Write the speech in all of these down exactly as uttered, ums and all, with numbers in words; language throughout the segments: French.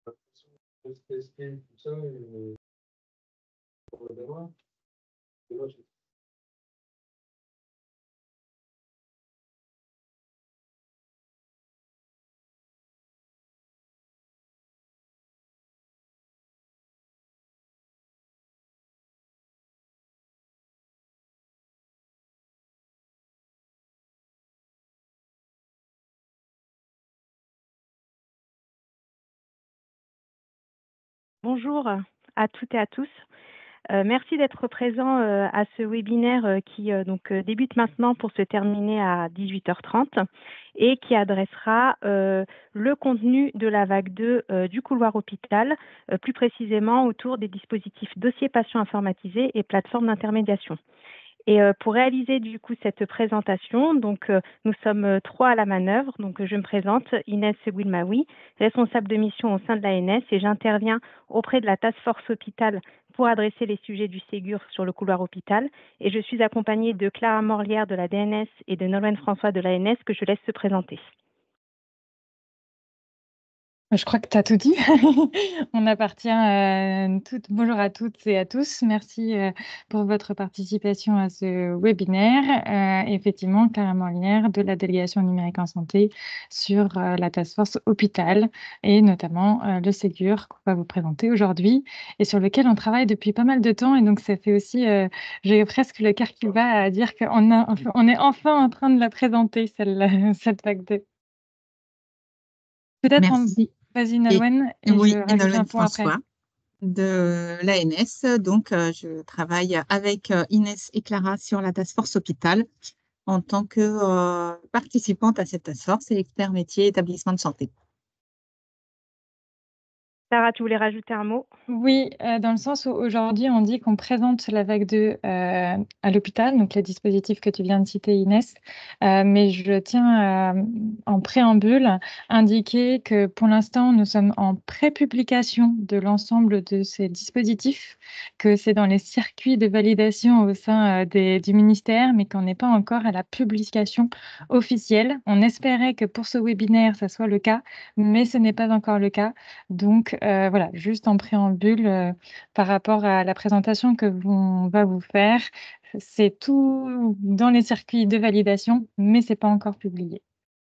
Bonjour à toutes et à tous. Euh, merci d'être présents euh, à ce webinaire euh, qui euh, donc, euh, débute maintenant pour se terminer à dix-huit heures trente et qui adressera euh, le contenu de la vague deux euh, du couloir hôpital, euh, plus précisément autour des dispositifs dossiers patients informatisés et plateformes d'intermédiation. Et euh, pour réaliser du coup cette présentation, donc euh, nous sommes euh, trois à la manœuvre. Donc euh, je me présente, Inès Seguilmaoui, responsable de mission au sein de l'A N S, et j'interviens auprès de la Task Force Hôpital pour adresser les sujets du Ségur sur le couloir hôpital. Et je suis accompagnée de Clara Morlière de la D N S et de Nolwenn François de l'A N S que je laisse se présenter. Je crois que tu as tout dit. On appartient euh, toutes. Bonjour à toutes et à tous. Merci euh, pour votre participation à ce webinaire. Euh, effectivement, Clara Morlière de la délégation numérique en santé sur euh, la task force hôpital et notamment euh, le Ségur qu'on va vous présenter aujourd'hui et sur lequel on travaille depuis pas mal de temps. Et donc, ça fait aussi, euh, j'ai presque le cœur qui va à dire qu'on a, on est enfin en train de la présenter, celle, cette vague deux. Peut-être en... Merci. Vas-y, Nolwenn, et, et je oui, rajoute et Nolwenn un point après. François de l'A N S. Donc, euh, je travaille avec euh, Inès et Clara sur la task force hôpital en tant que euh, participante à cette task force et expert métier établissement de santé. Clara, tu voulais rajouter un mot? Oui, euh, dans le sens où aujourd'hui, on dit qu'on présente la vague deux euh, à l'hôpital, donc les dispositifs que tu viens de citer, Inès. Euh, mais je tiens euh, en préambule indiquer que pour l'instant, nous sommes en pré-publication de l'ensemble de ces dispositifs, que c'est dans les circuits de validation au sein euh, des, du ministère, mais qu'on n'est pas encore à la publication officielle. On espérait que pour ce webinaire, ça soit le cas, mais ce n'est pas encore le cas. Donc, euh, voilà, juste en préambule euh, par rapport à la présentation que on va vous faire, c'est tout dans les circuits de validation, mais ce n'est pas encore publié.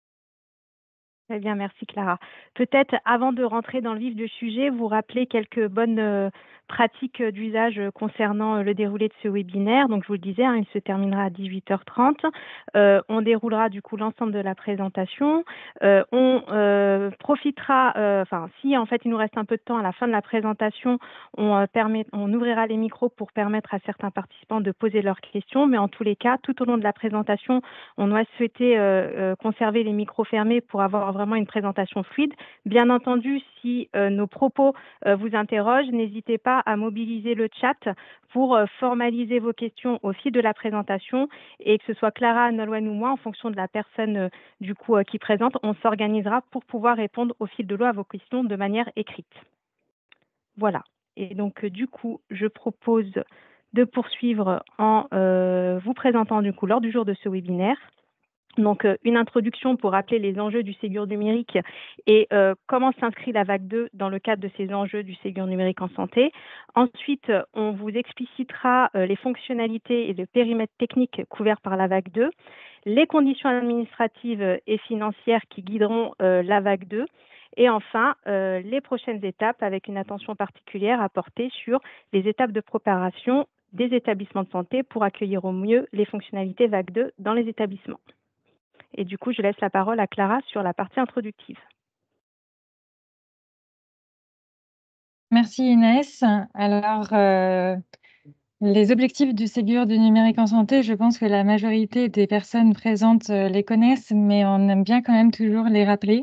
Très bien, merci Clara. Peut-être avant de rentrer dans le vif du sujet, vous rappeler quelques bonnes euh, pratiques d'usage concernant le déroulé de ce webinaire. Donc, je vous le disais, hein, il se terminera à dix-huit heures trente. Euh, on déroulera du coup l'ensemble de la présentation. Euh, on euh, profitera, euh, enfin, si en fait il nous reste un peu de temps à la fin de la présentation, on, euh, permet, on ouvrira les micros pour permettre à certains participants de poser leurs questions. Mais en tous les cas, tout au long de la présentation, on doit souhaiter euh, euh, conserver les micros fermés pour avoir vraiment une présentation fluide. Bien entendu, si euh, nos propos euh, vous interrogent, n'hésitez pas à mobiliser le chat pour euh, formaliser vos questions au fil de la présentation et que ce soit Clara, Nolwenn ou moi, en fonction de la personne euh, du coup euh, qui présente, on s'organisera pour pouvoir répondre au fil de l'eau à vos questions de manière écrite. Voilà. Et donc, euh, du coup, je propose de poursuivre en euh, vous présentant du coup l'ordre du jour de ce webinaire. Donc, euh, une introduction pour rappeler les enjeux du Ségur numérique et euh, comment s'inscrit la vague deux dans le cadre de ces enjeux du Ségur numérique en santé. Ensuite, on vous explicitera euh, les fonctionnalités et le périmètre technique couverts par la vague deux, les conditions administratives et financières qui guideront euh, la vague deux, et enfin, euh, les prochaines étapes avec une attention particulière à porter sur les étapes de préparation des établissements de santé pour accueillir au mieux les fonctionnalités vague deux dans les établissements. Et du coup, je laisse la parole à Clara sur la partie introductive. Merci Inès. Alors, euh, les objectifs du Ségur du numérique en santé, je pense que la majorité des personnes présentes euh, les connaissent, mais on aime bien quand même toujours les rappeler.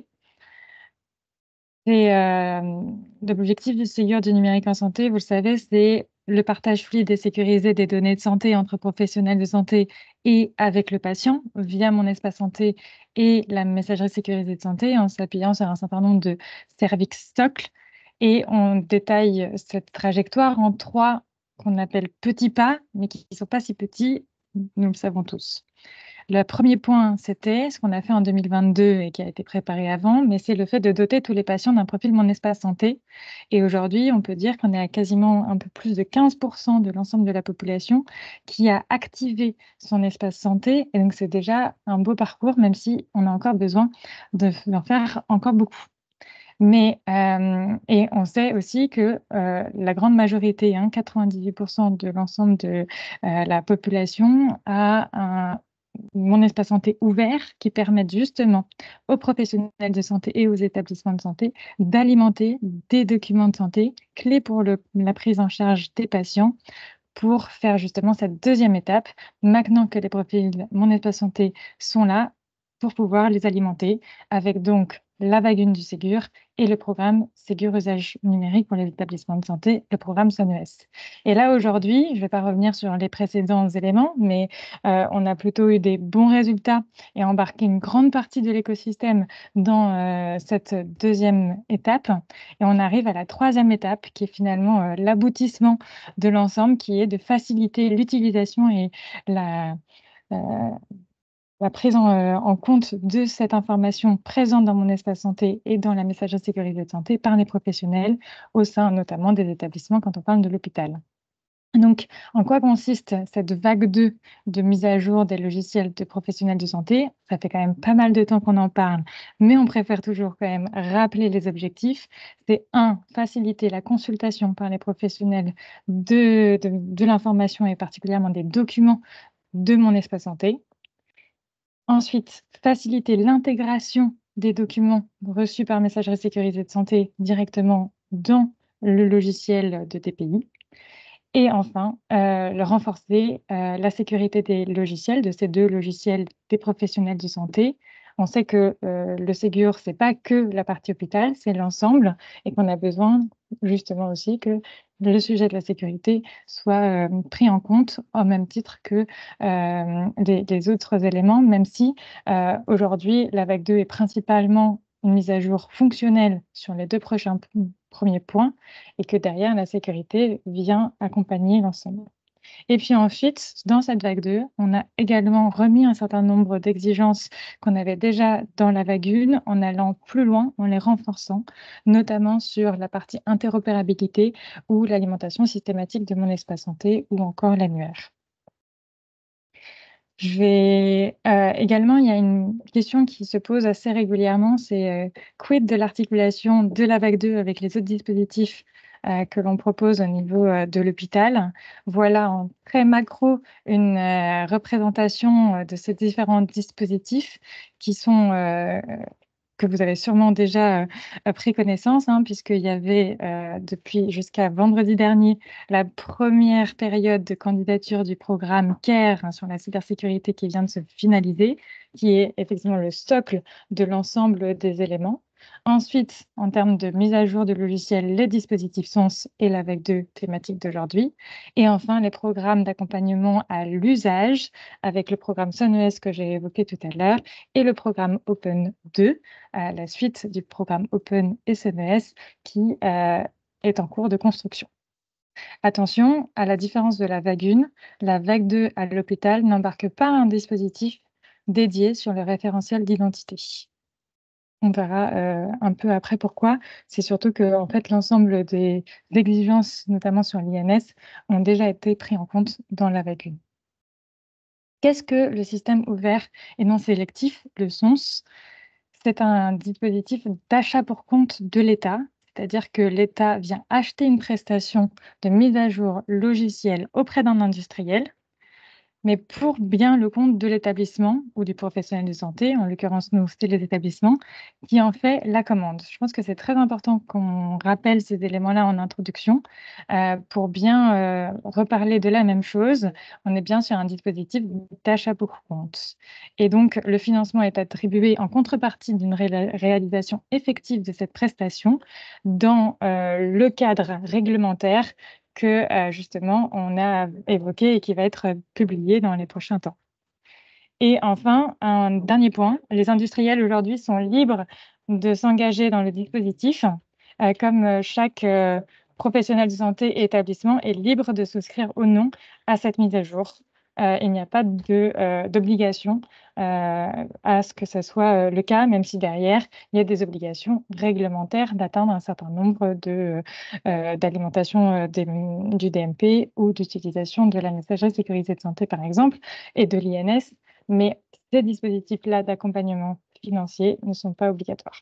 Et euh, l'objectif du Ségur du numérique en santé, vous le savez, c'est le partage fluide et sécurisé des données de santé entre professionnels de santé et avec le patient via Mon Espace Santé et la messagerie sécurisée de santé en s'appuyant sur un certain nombre de services socles. Et on détaille cette trajectoire en trois qu'on appelle petits pas, mais qui ne sont pas si petits, nous le savons tous. Le premier point, c'était ce qu'on a fait en deux mille vingt-deux et qui a été préparé avant, mais c'est le fait de doter tous les patients d'un profil Mon Espace Santé. Et aujourd'hui, on peut dire qu'on est à quasiment un peu plus de quinze pour cent de l'ensemble de la population qui a activé son espace santé. Et donc, c'est déjà un beau parcours, même si on a encore besoin de- d'en faire encore beaucoup. Mais, euh, et on sait aussi que euh, la grande majorité, hein, quatre-vingt-dix-huit pour cent de l'ensemble de euh, la population a un Mon Espace Santé ouvert qui permettent justement aux professionnels de santé et aux établissements de santé d'alimenter des documents de santé clés pour le- la prise en charge des patients pour faire justement cette deuxième étape, maintenant que les profils Mon Espace Santé sont là, pour pouvoir les alimenter avec donc la vague un du Ségur et le programme Ségur Usage Numérique pour les établissements de santé, le programme S O N E S. Et là, aujourd'hui, je ne vais pas revenir sur les précédents éléments, mais euh, on a plutôt eu des bons résultats et embarqué une grande partie de l'écosystème dans euh, cette deuxième étape. Et on arrive à la troisième étape, qui est finalement euh, l'aboutissement de l'ensemble, qui est de faciliter l'utilisation et la, euh, la prise en, euh, en compte de cette information présente dans Mon Espace Santé et dans la messagerie sécurisée de santé par les professionnels, au sein notamment des établissements quand on parle de l'hôpital. Donc, en quoi consiste cette vague deux de mise à jour des logiciels de professionnels de santé? Ça fait quand même pas mal de temps qu'on en parle, mais on préfère toujours quand même rappeler les objectifs. C'est un, faciliter la consultation par les professionnels de, de, de l'information et particulièrement des documents de Mon Espace Santé. Ensuite, faciliter l'intégration des documents reçus par messagerie sécurisée de santé directement dans le logiciel de T P I. Et enfin, euh, le renforcer euh, la sécurité des logiciels, de ces deux logiciels des professionnels de santé. On sait que euh, le Ségur, ce n'est pas que la partie hôpital, c'est l'ensemble, et qu'on a besoin justement aussi que le sujet de la sécurité soit euh, pris en compte au même titre que euh, les, les autres éléments, même si euh, aujourd'hui, la vague deux est principalement une mise à jour fonctionnelle sur les deux prochains premiers points, et que derrière, la sécurité vient accompagner l'ensemble. Et puis ensuite, dans cette vague deux, on a également remis un certain nombre d'exigences qu'on avait déjà dans la vague un, en allant plus loin, en les renforçant, notamment sur la partie interopérabilité ou l'alimentation systématique de Mon Espace Santé ou encore l'annuaire. Je vais euh, également, il y a une question qui se pose assez régulièrement, c'est euh, quid de l'articulation de la vague deux avec les autres dispositifs euh, que l'on propose au niveau euh, de l'hôpital. Voilà en très macro une euh, représentation euh, de ces différents dispositifs qui sont euh, que vous avez sûrement déjà euh, pris connaissance, hein, puisqu'il y avait euh, depuis jusqu'à vendredi dernier la première période de candidature du programme CARE, hein, sur la cybersécurité qui vient de se finaliser, qui est effectivement le socle de l'ensemble des éléments. Ensuite, en termes de mise à jour de logiciels, les dispositifs S O N S et la vague deux thématique d'aujourd'hui. Et enfin, les programmes d'accompagnement à l'usage avec le programme S O N E S que j'ai évoqué tout à l'heure et le programme Open deux, à la suite du programme Open S N E S qui euh, est en cours de construction. Attention, à la différence de la vague un, la vague deux à l'hôpital n'embarque pas un dispositif dédié sur le référentiel d'identité. On verra euh, un peu après pourquoi. C'est surtout que en fait, l'ensemble des exigences, notamment sur l'I N S, ont déjà été pris en compte dans la vague un. Qu'est-ce que le système ouvert et non sélectif, le S O N S? C'est un dispositif d'achat pour compte de l'État, c'est-à-dire que l'État vient acheter une prestation de mise à jour logicielle auprès d'un industriel, mais pour bien le compte de l'établissement ou du professionnel de santé, en l'occurrence nous, c'est les établissements, qui en fait la commande. Je pense que c'est très important qu'on rappelle ces éléments-là en introduction euh, pour bien euh, reparler de la même chose. On est bien sur un dispositif d'achat pour compte. Et donc, le financement est attribué en contrepartie d'une ré réalisation effective de cette prestation dans euh, le cadre réglementaire que euh, justement on a évoqué et qui va être publié dans les prochains temps. Et enfin, un dernier point, les industriels aujourd'hui sont libres de s'engager dans le dispositif, euh, comme chaque euh, professionnel de santé et établissement est libre de souscrire ou non à cette mise à jour. euh, il n'y a pas de, euh, d'obligation euh, à ce que ce soit euh, le cas, même si derrière, il y a des obligations réglementaires d'atteindre un certain nombre de, euh, d'alimentation euh, des- du D M P ou d'utilisation de la messagerie sécurisée de santé, par exemple, et de l'I N S. Mais ces dispositifs-là d'accompagnement financier ne sont pas obligatoires.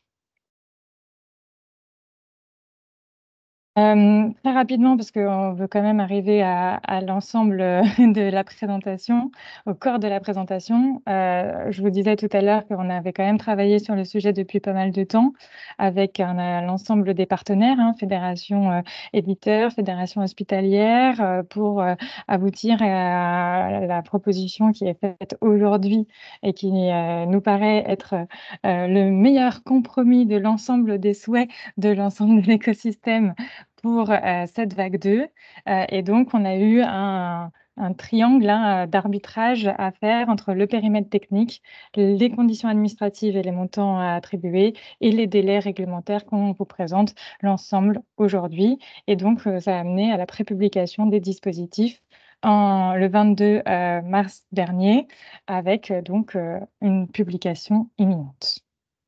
Euh, très rapidement, parce qu'on veut quand même arriver à, à l'ensemble euh, de la présentation, au corps de la présentation. Euh, je vous disais tout à l'heure qu'on avait quand même travaillé sur le sujet depuis pas mal de temps avec un, euh, l'ensemble des partenaires, hein, fédération euh, éditeur, fédération hospitalière, euh, pour euh, aboutir à la proposition qui est faite aujourd'hui et qui euh, nous paraît être euh, le meilleur compromis de l'ensemble des souhaits de l'ensemble de l'écosystème pour euh, cette vague deux. Euh, et donc, on a eu un, un triangle hein, d'arbitrage à faire entre le périmètre technique, les conditions administratives et les montants à attribuer et les délais réglementaires qu'on vous présente l'ensemble aujourd'hui. Et donc, euh, ça a amené à la prépublication des dispositifs en, le vingt-deux euh, mars dernier avec euh, donc euh, une publication imminente.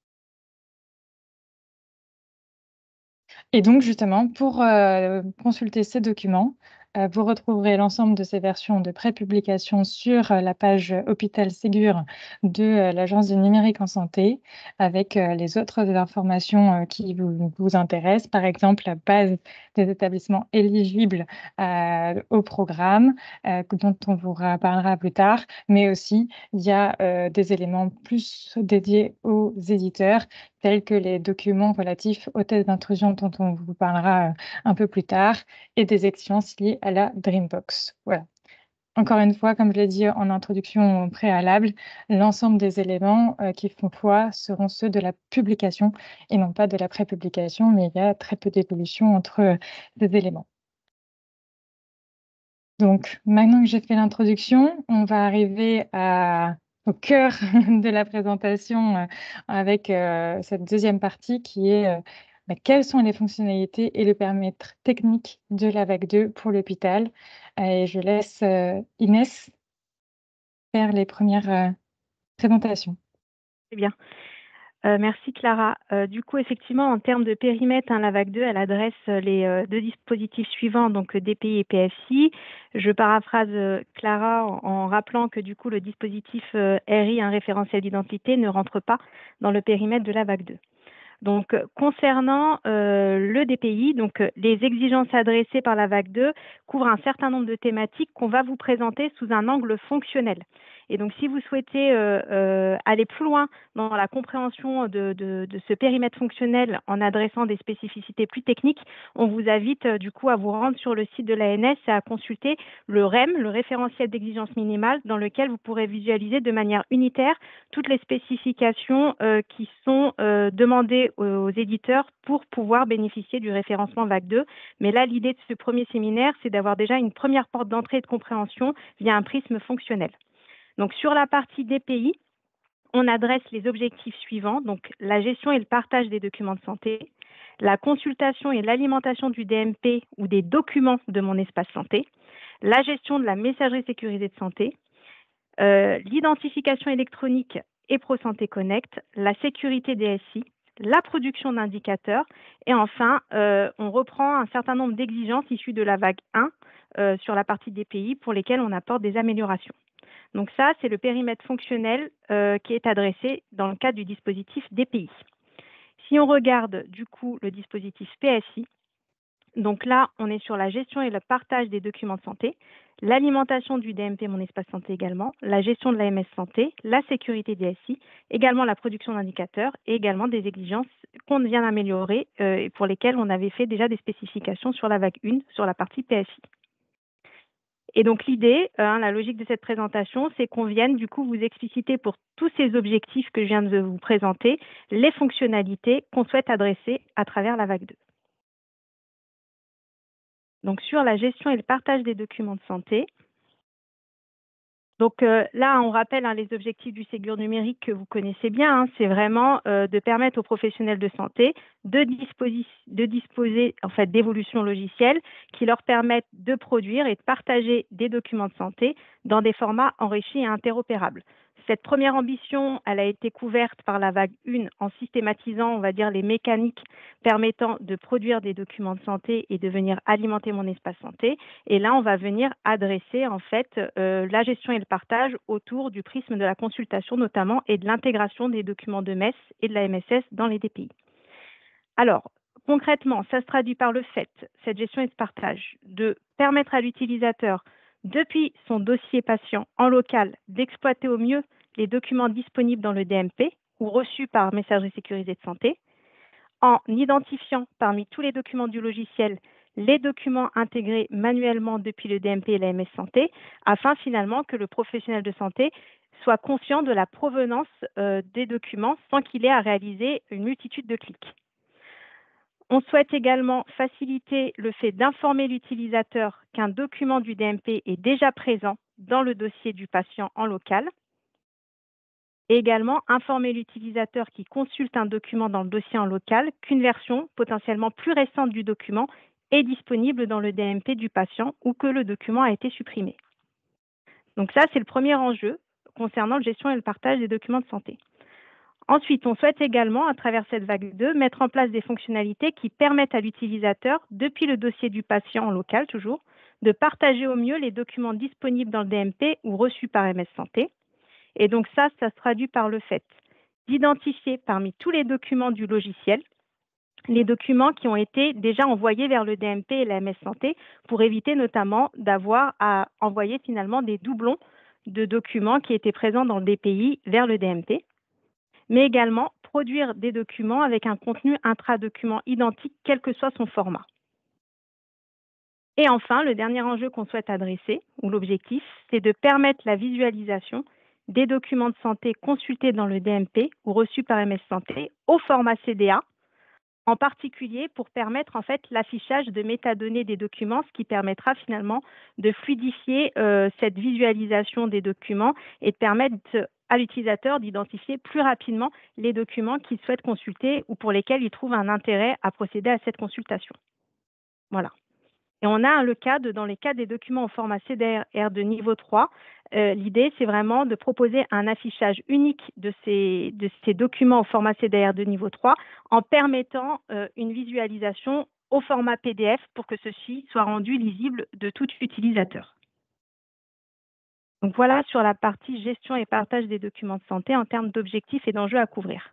Et donc, justement, pour euh, consulter ces documents, euh, vous retrouverez l'ensemble de ces versions de prépublication sur euh, la page Hôpital Ségur de euh, l'Agence du numérique en santé, avec euh, les autres informations euh, qui vous, vous intéressent, par exemple la base des établissements éligibles euh, au programme, euh, dont on vous parlera plus tard, mais aussi il y a euh, des éléments plus dédiés aux éditeurs, tels que les documents relatifs aux tests d'intrusion dont on vous parlera euh, un peu plus tard, et des exigences liées à la Dreambox. Voilà. Encore une fois, comme je l'ai dit en introduction préalable, l'ensemble des éléments euh, qui font foi seront ceux de la publication et non pas de la prépublication, mais il y a très peu d'évolution entre euh, ces éléments. Donc, maintenant que j'ai fait l'introduction, on va arriver à au cœur de la présentation euh, avec euh, cette deuxième partie qui est euh, bah, quelles sont les fonctionnalités et le périmètre technique de la vague deux pour l'hôpital. Et je laisse euh, Inès faire les premières euh, présentations. C'est bien. Euh, merci Clara. Euh, du coup, effectivement, en termes de périmètre, hein, la vague deux, elle adresse euh, les euh, deux dispositifs suivants, donc euh, D P I et P F I. Je paraphrase euh, Clara en, en rappelant que du coup, le dispositif euh, R I, un référentiel d'identité, ne rentre pas dans le périmètre de la vague deux. Donc, euh, concernant euh, le D P I, donc euh, les exigences adressées par la vague deux couvrent un certain nombre de thématiques qu'on va vous présenter sous un angle fonctionnel. Et donc, si vous souhaitez euh, euh, aller plus loin dans la compréhension de, de, de ce périmètre fonctionnel en adressant des spécificités plus techniques, on vous invite euh, du coup à vous rendre sur le site de l'A N S et à consulter le R E M, le référentiel d'exigence minimale, dans lequel vous pourrez visualiser de manière unitaire toutes les spécifications euh, qui sont euh, demandées aux, aux éditeurs pour pouvoir bénéficier du référencement vague deux. Mais là, l'idée de ce premier séminaire, c'est d'avoir déjà une première porte d'entrée et de compréhension via un prisme fonctionnel. Donc, sur la partie D P I, on adresse les objectifs suivants, donc la gestion et le partage des documents de santé, la consultation et l'alimentation du D M P ou des documents de mon espace santé, la gestion de la messagerie sécurisée de santé, euh, l'identification électronique et ProSanté Connect, la sécurité D S I, la production d'indicateurs et enfin, euh, on reprend un certain nombre d'exigences issues de la vague un euh, sur la partie D P I pour lesquelles on apporte des améliorations. Donc ça, c'est le périmètre fonctionnel euh, qui est adressé dans le cadre du dispositif D P I. Si on regarde du coup le dispositif P S I, donc là, on est sur la gestion et le partage des documents de santé, l'alimentation du D M P Mon Espace Santé également, la gestion de l'A M S Santé, la sécurité D S I, également la production d'indicateurs et également des exigences qu'on vient d'améliorer euh, et pour lesquelles on avait fait déjà des spécifications sur la vague un, sur la partie P S I. Et donc l'idée, hein, la logique de cette présentation, c'est qu'on vienne du coup vous expliciter pour tous ces objectifs que je viens de vous présenter, les fonctionnalités qu'on souhaite adresser à travers la vague deux. Donc sur la gestion et le partage des documents de santé, Donc euh, là, on rappelle hein, les objectifs du Ségur numérique que vous connaissez bien. Hein, c'est vraiment euh, de permettre aux professionnels de santé de, disposi de disposer en fait, d'évolutions logicielles qui leur permettent de produire et de partager des documents de santé dans des formats enrichis et interopérables. Cette première ambition, elle a été couverte par la vague un en systématisant, on va dire, les mécaniques permettant de produire des documents de santé et de venir alimenter mon espace santé. Et là, on va venir adresser en fait euh, la gestion et le partage autour du prisme de la consultation notamment et de l'intégration des documents de M E S et de la M S S dans les D P I. Alors, concrètement, ça se traduit par le fait, cette gestion et ce partage, de permettre à l'utilisateur, depuis son dossier patient en local, d'exploiter au mieux les documents disponibles dans le D M P ou reçus par messagerie sécurisée de santé, en identifiant parmi tous les documents du logiciel les documents intégrés manuellement depuis le D M P et la M S Santé, afin finalement que le professionnel de santé soit conscient de la provenance euh, des documents sans qu'il ait à réaliser une multitude de clics. On souhaite également faciliter le fait d'informer l'utilisateur qu'un document du D M P est déjà présent dans le dossier du patient en local. Et également informer l'utilisateur qui consulte un document dans le dossier en local qu'une version potentiellement plus récente du document est disponible dans le D M P du patient ou que le document a été supprimé. Donc ça, c'est le premier enjeu concernant la gestion et le partage des documents de santé. Ensuite, on souhaite également, à travers cette vague deux, mettre en place des fonctionnalités qui permettent à l'utilisateur, depuis le dossier du patient en local toujours, de partager au mieux les documents disponibles dans le D M P ou reçus par M S Santé. Et donc ça, ça se traduit par le fait d'identifier parmi tous les documents du logiciel les documents qui ont été déjà envoyés vers le D M P et la M S Santé pour éviter notamment d'avoir à envoyer finalement des doublons de documents qui étaient présents dans le D P I vers le D M P, mais également produire des documents avec un contenu intradocument identique, quel que soit son format. Et enfin, le dernier enjeu qu'on souhaite adresser, ou l'objectif, c'est de permettre la visualisation des documents de santé consultés dans le D M P ou reçus par M S Santé au format C D A, en particulier pour permettre en fait l'affichage de métadonnées des documents, ce qui permettra finalement de fluidifier euh, cette visualisation des documents et de permettre à l'utilisateur d'identifier plus rapidement les documents qu'il souhaite consulter ou pour lesquels il trouve un intérêt à procéder à cette consultation. Voilà. Et on a le cas de, dans les cas des documents au format C D R de niveau trois, euh, l'idée c'est vraiment de proposer un affichage unique de ces, de ces documents au format C D R de niveau trois en permettant euh, une visualisation au format P D F pour que ceci soit rendu lisible de tout utilisateur. Donc voilà sur la partie gestion et partage des documents de santé en termes d'objectifs et d'enjeux à couvrir.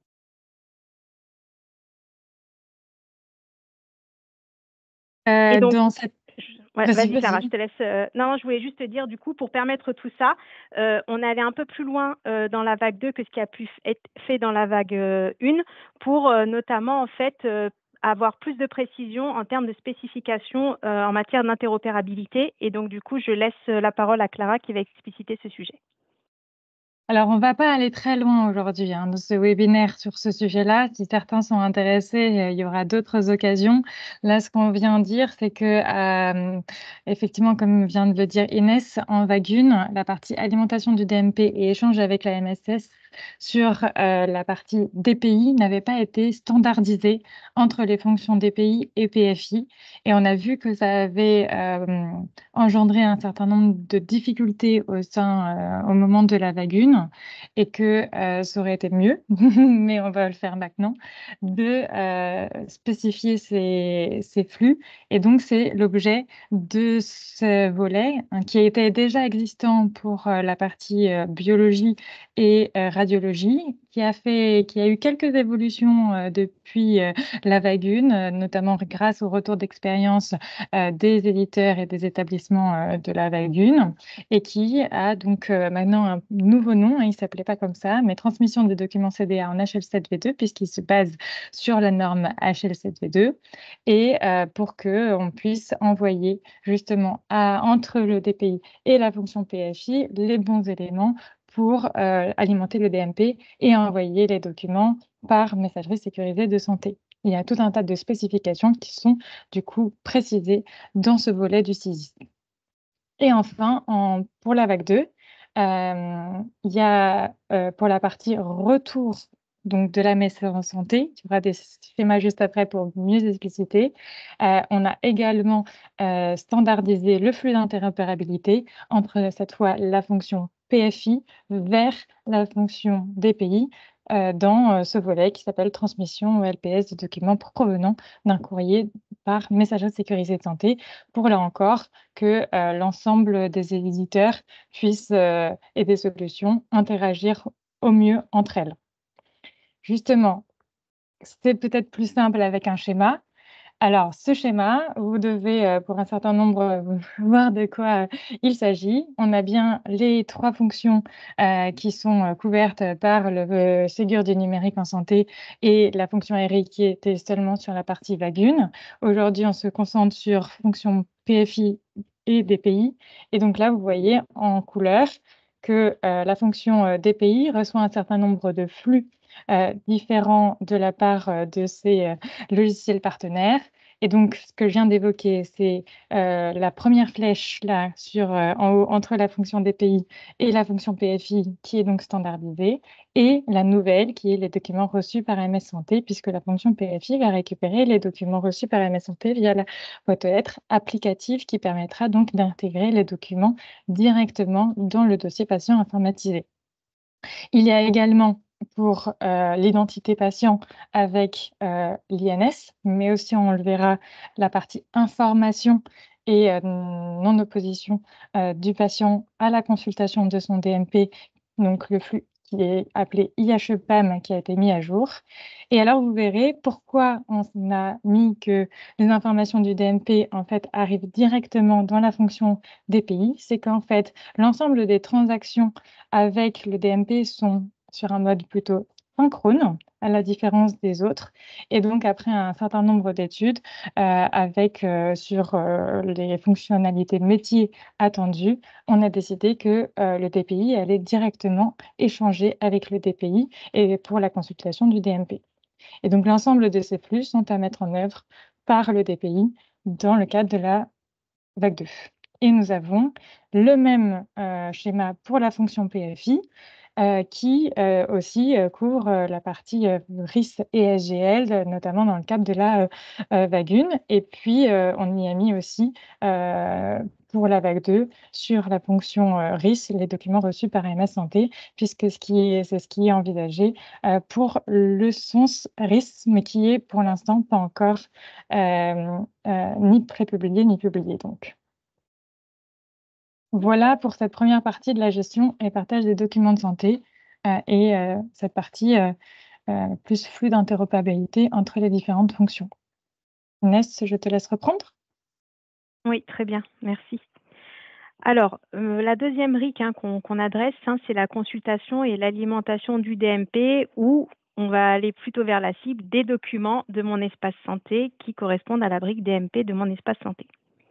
Euh, Et donc, dans cette... Ouais, Vas-y, vas-y Clara, vas-y. je te laisse. euh, Non, non, je voulais juste te dire, du coup, pour permettre tout ça, euh, on allait un peu plus loin euh, dans la vague deux que ce qui a pu être fait dans la vague euh, un pour euh, notamment, en fait, euh, avoir plus de précision en termes de spécification euh, en matière d'interopérabilité. Et donc, du coup, je laisse la parole à Clara qui va expliciter ce sujet. Alors, on ne va pas aller très loin aujourd'hui hein, dans ce webinaire sur ce sujet-là. Si certains sont intéressés, euh, il y aura d'autres occasions. Là, ce qu'on vient dire, c'est que, euh, effectivement, comme vient de le dire Inès, en vague un, la partie alimentation du D M P et échange avec la M S S sur euh, la partie D P I n'avait pas été standardisée entre les fonctions D P I et P F I. Et on a vu que ça avait euh, engendré un certain nombre de difficultés au sein, euh, au moment de la vague un. Et que euh, ça aurait été mieux, mais on va le faire maintenant, de euh, spécifier ces, ces flux. Et donc, c'est l'objet de ce volet hein, qui était déjà existant pour euh, la partie euh, biologie et euh, radiologie, qui a, fait, qui a eu quelques évolutions euh, depuis euh, la vague un, euh, notamment grâce au retour d'expérience euh, des éditeurs et des établissements euh, de la vague un, et qui a donc euh, maintenant un nouveau nom, hein, il ne s'appelait pas comme ça, mais transmission des documents C D A en H L sept V deux, puisqu'il se base sur la norme H L sept V deux, et euh, pour qu'on puisse envoyer justement à, entre le D P I et la fonction P F I les bons éléments pour euh, alimenter le D M P et envoyer les documents par messagerie sécurisée de santé. Il y a tout un tas de spécifications qui sont du coup précisées dans ce volet du C I S. Et enfin, en, pour la vague deux, Euh, il y a euh, pour la partie retour donc de la message en santé, tu auras des schémas juste après pour mieux expliciter. Euh, on a également euh, standardisé le flux d'interopérabilité entre cette fois la fonction P F I vers la fonction D P I euh, dans euh, ce volet qui s'appelle transmission L P S de documents provenant d'un courrier par messagerie sécurisée de santé, pour là encore que euh, l'ensemble des éditeurs puissent, euh, et des solutions, interagir au mieux entre elles. Justement, c'est peut-être plus simple avec un schéma. Alors, ce schéma, vous devez, euh, pour un certain nombre, euh, voir de quoi euh, il s'agit. On a bien les trois fonctions euh, qui sont euh, couvertes par le euh, Ségur du numérique en santé et la fonction R I qui était seulement sur la partie vague un. Aujourd'hui, on se concentre sur fonction P F I et D P I. Et donc là, vous voyez en couleur que euh, la fonction euh, D P I reçoit un certain nombre de flux euh, différents de la part euh, de ces euh, logiciels partenaires. Et donc, ce que je viens d'évoquer, c'est euh, la première flèche là, sur, euh, en haut, entre la fonction D P I et la fonction P F I, qui est donc standardisée, et la nouvelle, qui est les documents reçus par M S Santé, puisque la fonction P F I va récupérer les documents reçus par M S Santé via la boîte aux lettres applicative, qui permettra donc d'intégrer les documents directement dans le dossier patient informatisé. Il y a également pour euh, l'identité patient avec euh, l'I N S, mais aussi on le verra la partie information et euh, non-opposition euh, du patient à la consultation de son D M P, donc le flux qui est appelé I H E P A M qui a été mis à jour. Et alors vous verrez pourquoi on a mis que les informations du D M P en fait arrivent directement dans la fonction D P I, c'est qu'en fait l'ensemble des transactions avec le D M P sont sur un mode plutôt synchrone, à la différence des autres. Et donc, après un certain nombre d'études, euh, avec euh, sur euh, les fonctionnalités métiers attendues, on a décidé que euh, le D P I allait directement échanger avec le D P I et pour la consultation du D M P. Et donc, l'ensemble de ces flux sont à mettre en œuvre par le D P I dans le cadre de la vague deux. Et nous avons le même euh, schéma pour la fonction P F I euh, qui euh, aussi euh, couvre euh, la partie euh, R I S et S G L, notamment dans le cadre de la euh, euh, vague un. Et puis, euh, on y a mis aussi euh, pour la vague deux sur la fonction euh, R I S, les documents reçus par M S Santé, puisque ce qui est, c'est ce qui est envisagé euh, pour le sens R I S, mais qui est pour l'instant pas encore euh, euh, ni prépublié ni publié. Donc. Voilà pour cette première partie de la gestion et partage des documents de santé euh, et euh, cette partie euh, euh, plus flux d'interopérabilité entre les différentes fonctions. Inès, je te laisse reprendre. Oui, très bien, merci. Alors, euh, la deuxième R I C hein, qu'on qu'on adresse, hein, c'est la consultation et l'alimentation du D M P où on va aller plutôt vers la cible des documents de mon espace santé qui correspondent à la brique D M P de mon espace santé.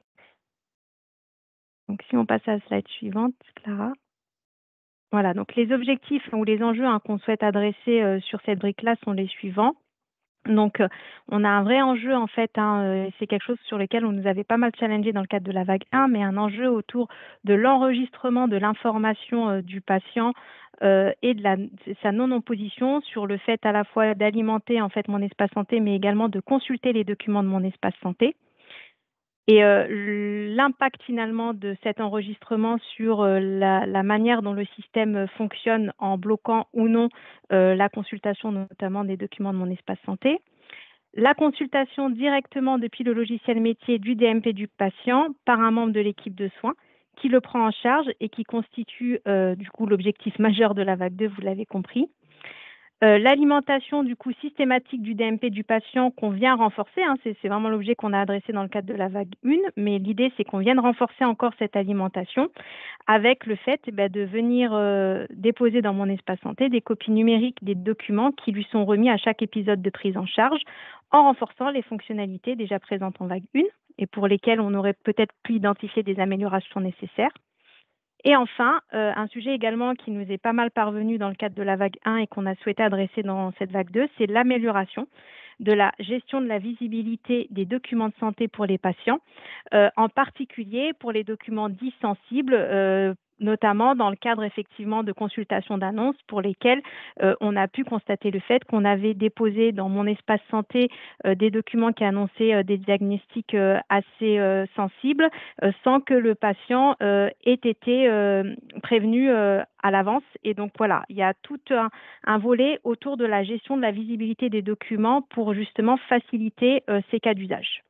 Donc, si on passe à la slide suivante, Clara. Voilà, donc les objectifs ou les enjeux hein, qu'on souhaite adresser euh, sur cette brique-là sont les suivants. Donc, euh, on a un vrai enjeu, en fait, hein, euh, c'est quelque chose sur lequel on nous avait pas mal challengé dans le cadre de la vague un, mais un enjeu autour de l'enregistrement de l'information euh, du patient euh, et de la, sa non-opposition sur le fait à la fois d'alimenter en fait mon espace santé, mais également de consulter les documents de mon espace santé. Et euh, l'impact finalement de cet enregistrement sur euh, la, la manière dont le système fonctionne en bloquant ou non euh, la consultation notamment des documents de mon espace santé. La consultation directement depuis le logiciel métier du D M P du patient par un membre de l'équipe de soins qui le prend en charge et qui constitue euh, du coup l'objectif majeur de la vague deux, vous l'avez compris. Euh, l'alimentation du coup systématique du D M P du patient qu'on vient renforcer, hein, c'est vraiment l'objet qu'on a adressé dans le cadre de la vague un, mais l'idée c'est qu'on vienne renforcer encore cette alimentation avec le fait eh bien, de venir euh, déposer dans mon espace santé des copies numériques des documents qui lui sont remis à chaque épisode de prise en charge en renforçant les fonctionnalités déjà présentes en vague un et pour lesquelles on aurait peut-être pu identifier des améliorations nécessaires. Et enfin, euh, un sujet également qui nous est pas mal parvenu dans le cadre de la vague un et qu'on a souhaité adresser dans cette vague deux, c'est l'amélioration de la gestion de la visibilité des documents de santé pour les patients, euh, en particulier pour les documents dits sensibles, euh, notamment dans le cadre effectivement de consultations d'annonces pour lesquelles euh, on a pu constater le fait qu'on avait déposé dans mon espace santé euh, des documents qui annonçaient euh, des diagnostics euh, assez euh, sensibles euh, sans que le patient euh, ait été euh, prévenu euh, à l'avance. Et donc voilà, il y a tout un, un volet autour de la gestion de la visibilité des documents pour justement faciliter euh, ces cas d'usage.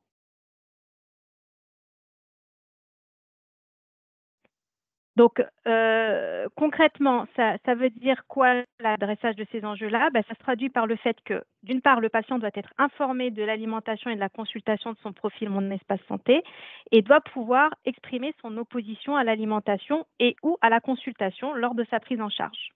Donc, euh, concrètement, ça, ça veut dire quoi l'adressage de ces enjeux-là? Ben, ça se traduit par le fait que, d'une part, le patient doit être informé de l'alimentation et de la consultation de son profil Mon Espace Santé et doit pouvoir exprimer son opposition à l'alimentation et ou à la consultation lors de sa prise en charge.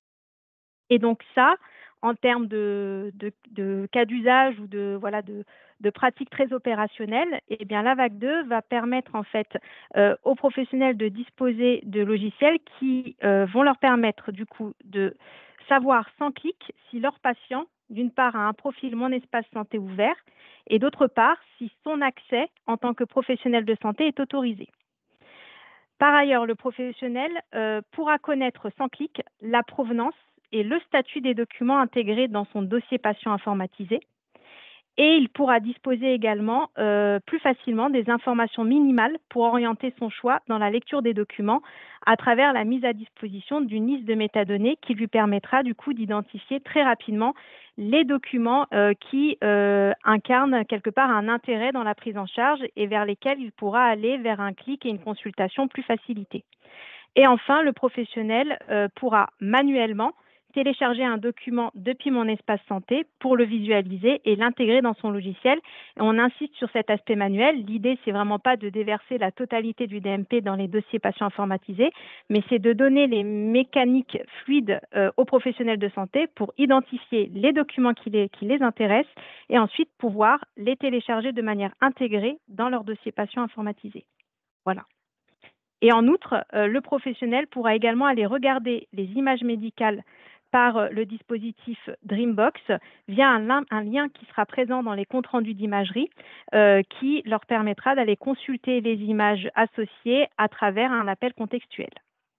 Et donc ça, en termes de, de, de cas d'usage ou de, voilà, de, de pratiques très opérationnelles, eh bien, la vague deux va permettre en fait euh, aux professionnels de disposer de logiciels qui euh, vont leur permettre du coup de savoir sans clic si leur patient, d'une part, a un profil Mon Espace Santé ouvert et d'autre part, si son accès en tant que professionnel de santé est autorisé. Par ailleurs, le professionnel euh, pourra connaître sans clic la provenance et le statut des documents intégrés dans son dossier patient informatisé. Et il pourra disposer également euh, plus facilement des informations minimales pour orienter son choix dans la lecture des documents à travers la mise à disposition d'une liste de métadonnées qui lui permettra du coup d'identifier très rapidement les documents euh, qui euh, incarnent quelque part un intérêt dans la prise en charge et vers lesquels il pourra aller vers un clic et une consultation plus facilitée. Et enfin, le professionnel euh, pourra manuellement télécharger un document depuis Mon Espace Santé pour le visualiser et l'intégrer dans son logiciel. Et on insiste sur cet aspect manuel. L'idée, c'est vraiment pas de déverser la totalité du D M P dans les dossiers patients informatisés, mais c'est de donner les mécaniques fluides euh, aux professionnels de santé pour identifier les documents qui les, qui les intéressent et ensuite pouvoir les télécharger de manière intégrée dans leur dossier patient informatisé. Voilà. Et en outre, euh, le professionnel pourra également aller regarder les images médicales par euh, le dispositif Dreambox via un, un lien qui sera présent dans les comptes rendus d'imagerie euh, qui leur permettra d'aller consulter les images associées à travers un appel contextuel.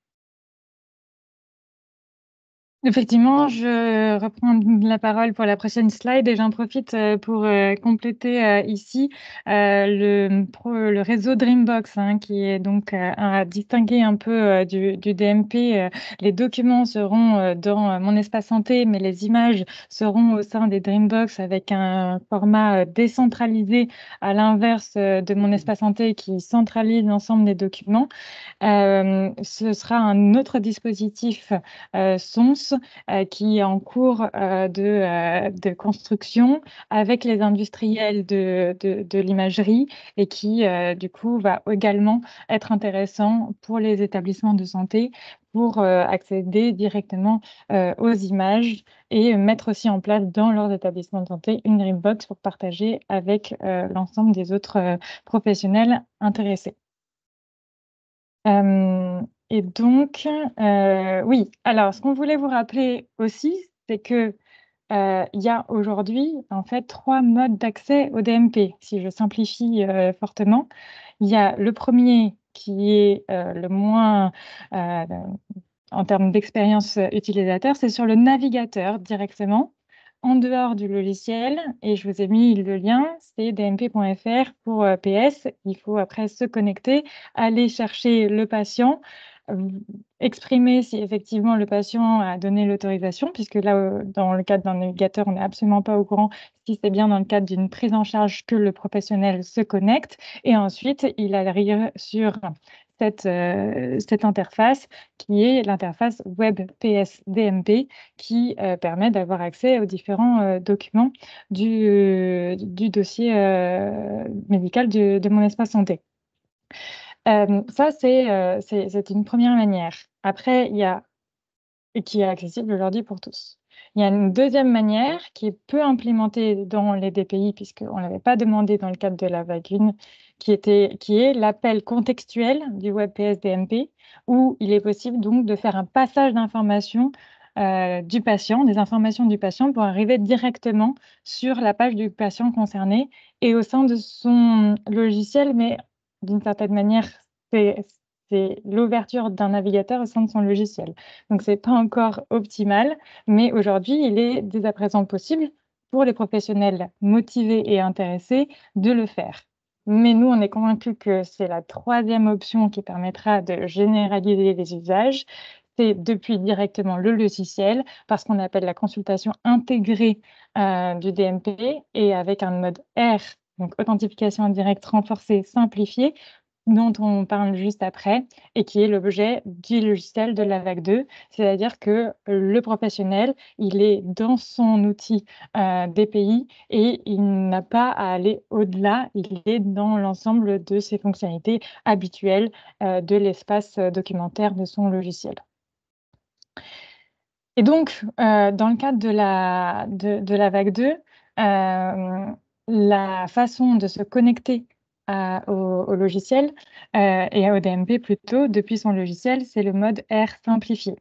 Effectivement, je reprends la parole pour la prochaine slide et j'en profite euh, pour euh, compléter euh, ici euh, le, pro, le réseau Dreambox, hein, qui est donc euh, à distinguer un peu euh, du, du D M P. Euh, les documents seront euh, dans euh, Mon Espace Santé, mais les images seront au sein des Dreambox avec un format euh, décentralisé, à l'inverse euh, de Mon Espace Santé qui centralise l'ensemble des documents. Euh, ce sera un autre dispositif euh, S O N S euh, qui est en cours euh, de, euh, de construction avec les industriels de, de, de l'imagerie et qui, euh, du coup, va également être intéressant pour les établissements de santé pour euh, accéder directement euh, aux images et mettre aussi en place dans leurs établissements de santé une Dreambox pour partager avec euh, l'ensemble des autres euh, professionnels intéressés. Euh, et donc, euh, oui, alors ce qu'on voulait vous rappeler aussi, c'est que euh, il y a aujourd'hui en fait trois modes d'accès au D M P, si je simplifie euh, fortement. Il y a le premier qui est euh, le moins euh, en termes d'expérience utilisateur, c'est sur le navigateur directement, en dehors du logiciel. Et je vous ai mis le lien, c'est d m p point f r pour euh, P S. Il faut après se connecter, aller chercher le patient, euh, exprimer si effectivement le patient a donné l'autorisation, puisque là, euh, dans le cadre d'un navigateur, on n'est absolument pas au courant si c'est bien dans le cadre d'une prise en charge que le professionnel se connecte. Et ensuite, il arrive sur cette, euh, cette interface qui est l'interface Web P S D M P qui euh, permet d'avoir accès aux différents euh, documents du, euh, du dossier euh, médical du- de Mon Espace Santé. Euh, ça, c'est euh, c'est c'est une première manière. Après, il y a, et qui est accessible aujourd'hui pour tous. Il y a une deuxième manière qui est peu implémentée dans les D P I, puisqu'on ne l'avait pas demandé dans le cadre de la vague un, qui, était, qui est l'appel contextuel du Web P S D M P, où il est possible donc de faire un passage d'informations euh, du patient, des informations du patient, pour arriver directement sur la page du patient concerné et au sein de son logiciel, mais d'une certaine manière, c'est c'est l'ouverture d'un navigateur au sein de son logiciel. Donc, ce n'est pas encore optimal, mais aujourd'hui, il est dès à présent possible pour les professionnels motivés et intéressés de le faire. Mais nous, on est convaincus que c'est la troisième option qui permettra de généraliser les usages. C'est depuis directement le logiciel, parce qu'on appelle la consultation intégrée euh, du D M P et avec un mode R, donc authentification indirecte renforcée, simplifiée, dont on parle juste après, et qui est l'objet du logiciel de la vague deux, c'est-à-dire que le professionnel, il est dans son outil euh, D P I et il n'a pas à aller au-delà, il est dans l'ensemble de ses fonctionnalités habituelles euh, de l'espace documentaire de son logiciel. Et donc, euh, dans le cadre de la, de, de la vague deux, euh, la façon de se connecter à- au, au logiciel euh, et au D M P plutôt, depuis son logiciel, c'est le mode R simplifié.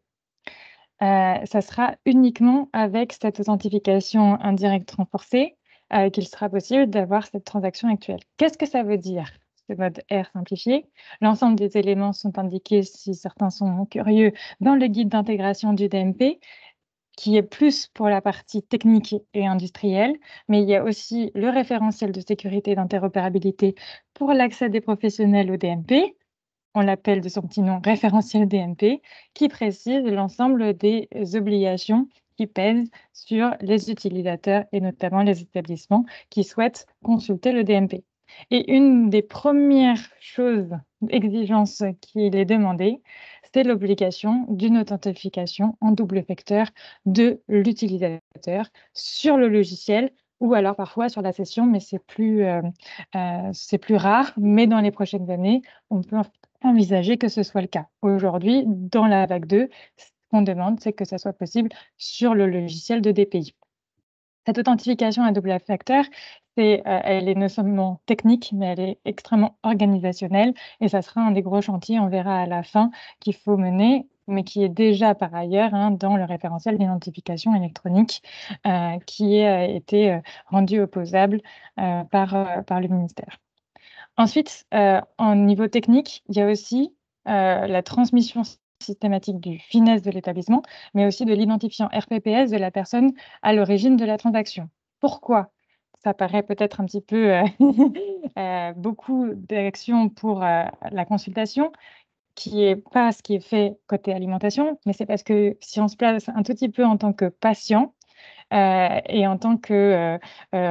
Euh, ça sera uniquement avec cette authentification indirecte renforcée euh, qu'il sera possible d'avoir cette transaction actuelle. Qu'est-ce que ça veut dire, ce mode R simplifié? L'ensemble des éléments sont indiqués, si certains sont curieux, dans le guide d'intégration du D M P, qui est plus pour la partie technique et industrielle, mais il y a aussi le référentiel de sécurité et d'interopérabilité pour l'accès des professionnels au D M P. On l'appelle de son petit nom référentiel D M P, qui précise l'ensemble des obligations qui pèsent sur les utilisateurs et notamment les établissements qui souhaitent consulter le D M P. Et une des premières choses, exigences qu'il est demandée, c'est l'obligation d'une authentification en double facteur de l'utilisateur sur le logiciel ou alors parfois sur la session, mais c'est plus, euh, euh, c'est plus rare. Mais dans les prochaines années, on peut envisager que ce soit le cas. Aujourd'hui, dans la vague deux, ce qu'on demande, c'est que ça soit possible sur le logiciel de D P I. Cette authentification à double facteur, c'est, euh, elle est non seulement technique, mais elle est extrêmement organisationnelle et ça sera un des gros chantiers, on verra à la fin, qu'il faut mener, mais qui est déjà par ailleurs hein, dans le référentiel d'identification électronique euh, qui a été euh, rendu opposable euh, par, euh, par le ministère. Ensuite, euh, en niveau technique, il y a aussi euh, la transmission systématique du finesse de l'établissement, mais aussi de l'identifiant R P P S de la personne à l'origine de la transaction. Pourquoi? Ça paraît peut-être un petit peu euh, euh, beaucoup d'actions pour euh, la consultation, qui n'est pas ce qui est fait côté alimentation, mais c'est parce que si on se place un tout petit peu en tant que patient, euh, et en tant que euh,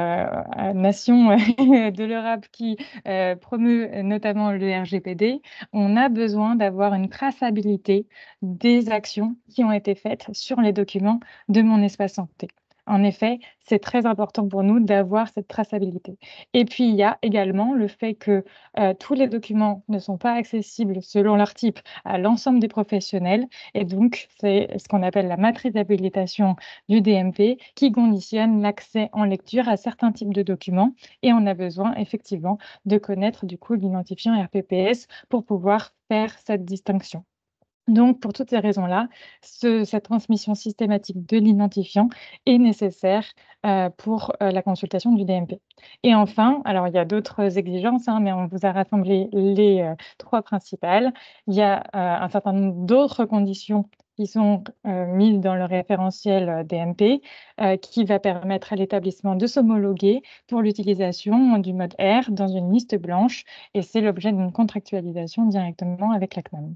euh, nation de l'Europe qui euh, promeut notamment le R G P D, on a besoin d'avoir une traçabilité des actions qui ont été faites sur les documents de mon espace santé. En effet, c'est très important pour nous d'avoir cette traçabilité. Et puis, il y a également le fait que euh, tous les documents ne sont pas accessibles selon leur type à l'ensemble des professionnels. Et donc, c'est ce qu'on appelle la matrice d'habilitation du D M P qui conditionne l'accès en lecture à certains types de documents. Et on a besoin effectivement de connaître du coup l'identifiant R P P S pour pouvoir faire cette distinction. Donc, pour toutes ces raisons-là, ce, cette transmission systématique de l'identifiant est nécessaire euh, pour euh, la consultation du D M P. Et enfin, alors il y a d'autres exigences, hein, mais on vous a rassemblé les euh, trois principales. Il y a euh, un certain nombre d'autres conditions qui sont euh, mises dans le référentiel D M P, euh, qui va permettre à l'établissement de s'homologuer pour l'utilisation du mode R dans une liste blanche, et c'est l'objet d'une contractualisation directement avec la C N A M.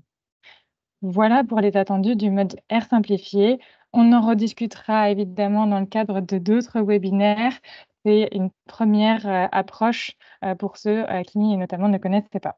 Voilà pour les attendus du mode R simplifié. On en rediscutera évidemment dans le cadre de d'autres webinaires. C'est une première euh, approche euh, pour ceux euh, qui notamment ne connaissaient pas.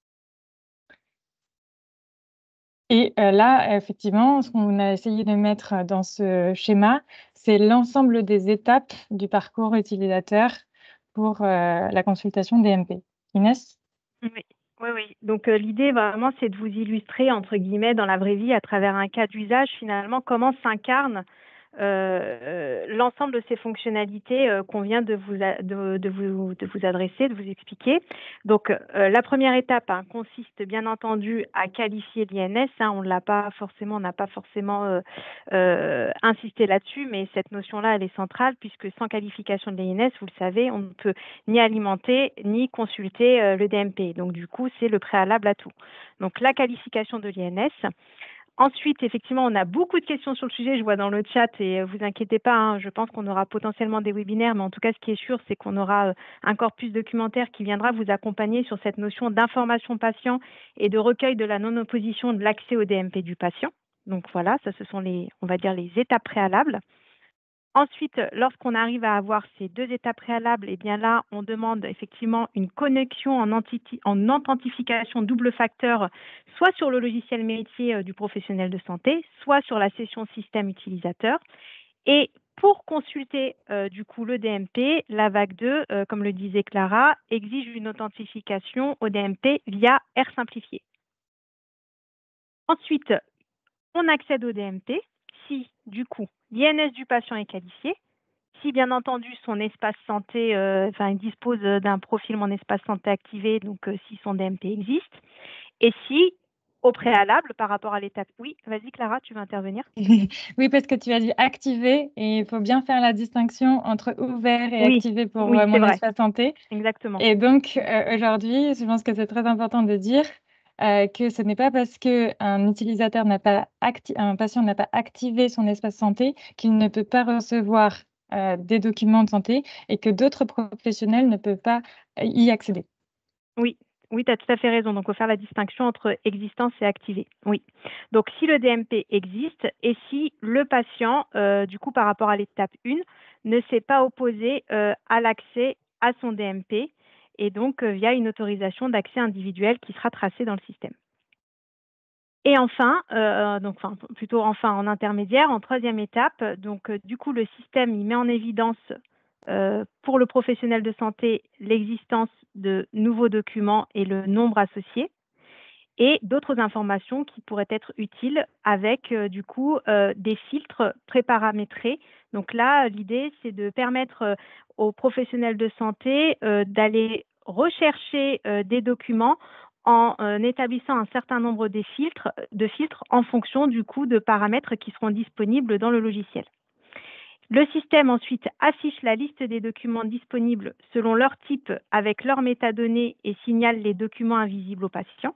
Et euh, là, effectivement, ce qu'on a essayé de mettre dans ce schéma, c'est l'ensemble des étapes du parcours utilisateur pour euh, la consultation D M P. Inès? Oui, oui, oui. Donc euh, l'idée vraiment, c'est de vous illustrer, entre guillemets, dans la vraie vie, à travers un cas d'usage, finalement, comment s'incarne euh, l'ensemble de ces fonctionnalités euh, qu'on vient de vous, a- de, de vous, de vous adresser, de vous expliquer. Donc, euh, la première étape hein, consiste bien entendu à qualifier l'I N S. Hein, on ne l'a pas forcément, on n'a pas forcément euh, euh, insisté là-dessus, mais cette notion-là, elle est centrale puisque sans qualification de l'I N S, vous le savez, on ne peut ni alimenter ni consulter euh, le D M P. Donc, du coup, c'est le préalable à tout. Donc, la qualification de l'I N S. Ensuite, effectivement, on a beaucoup de questions sur le sujet, je vois dans le chat, et euh, vous inquiétez pas, hein, je pense qu'on aura potentiellement des webinaires, mais en tout cas, ce qui est sûr, c'est qu'on aura euh, un corpus documentaire qui viendra vous accompagner sur cette notion d'information patient et de recueil de la non-opposition de l'accès au D M P du patient. Donc voilà, ça, ce sont les, on va dire, les étapes préalables. Ensuite, lorsqu'on arrive à avoir ces deux étapes préalables, eh bien là, on demande effectivement une connexion en, entity- en authentification double facteur, soit sur le logiciel métier euh, du professionnel de santé, soit sur la session système utilisateur. Et pour consulter euh, du coup le D M P, la vague deux, euh, comme le disait Clara, exige une authentification au D M P via R simplifié. Ensuite, on accède au D M P si du coup l'I N S du patient est qualifié, si bien entendu son espace santé, euh, enfin il dispose d'un profil mon espace santé activé, donc euh, si son D M P existe, et si au préalable par rapport à l'étape. Oui, vas-y Clara, tu veux intervenir? Oui, parce que tu as dit activer et il faut bien faire la distinction entre ouvert et Oui, activé pour oui, euh, c'est mon vrai, espace santé. exactement. Et donc, euh, aujourd'hui, je pense que c'est très important de dire euh, que ce n'est pas parce qu'un utilisateur n'a pas acti- un patient n'a pas activé son espace santé qu'il ne peut pas recevoir euh, des documents de santé et que d'autres professionnels ne peuvent pas euh, y accéder. Oui, oui, tu as tout à fait raison. Donc, il faut faire la distinction entre existence et activé. Oui. Donc, si le D M P existe et si le patient, euh, du coup, par rapport à l'étape un, ne s'est pas opposé euh, à l'accès à son D M P et donc euh, via une autorisation d'accès individuel qui sera tracée dans le système. Et enfin, euh, donc enfin, plutôt enfin en intermédiaire, en troisième étape, donc euh, du coup le système il met en évidence euh, pour le professionnel de santé l'existence de nouveaux documents et le nombre associé et d'autres informations qui pourraient être utiles avec euh, du coup euh, des filtres préparamétrés. Donc là, l'idée c'est de permettre euh, aux professionnels de santé euh, d'aller rechercher euh, des documents en euh, établissant un certain nombre de filtres, de filtres en fonction du coup de paramètres qui seront disponibles dans le logiciel. Le système ensuite affiche la liste des documents disponibles selon leur type avec leurs métadonnées et signale les documents invisibles aux patients.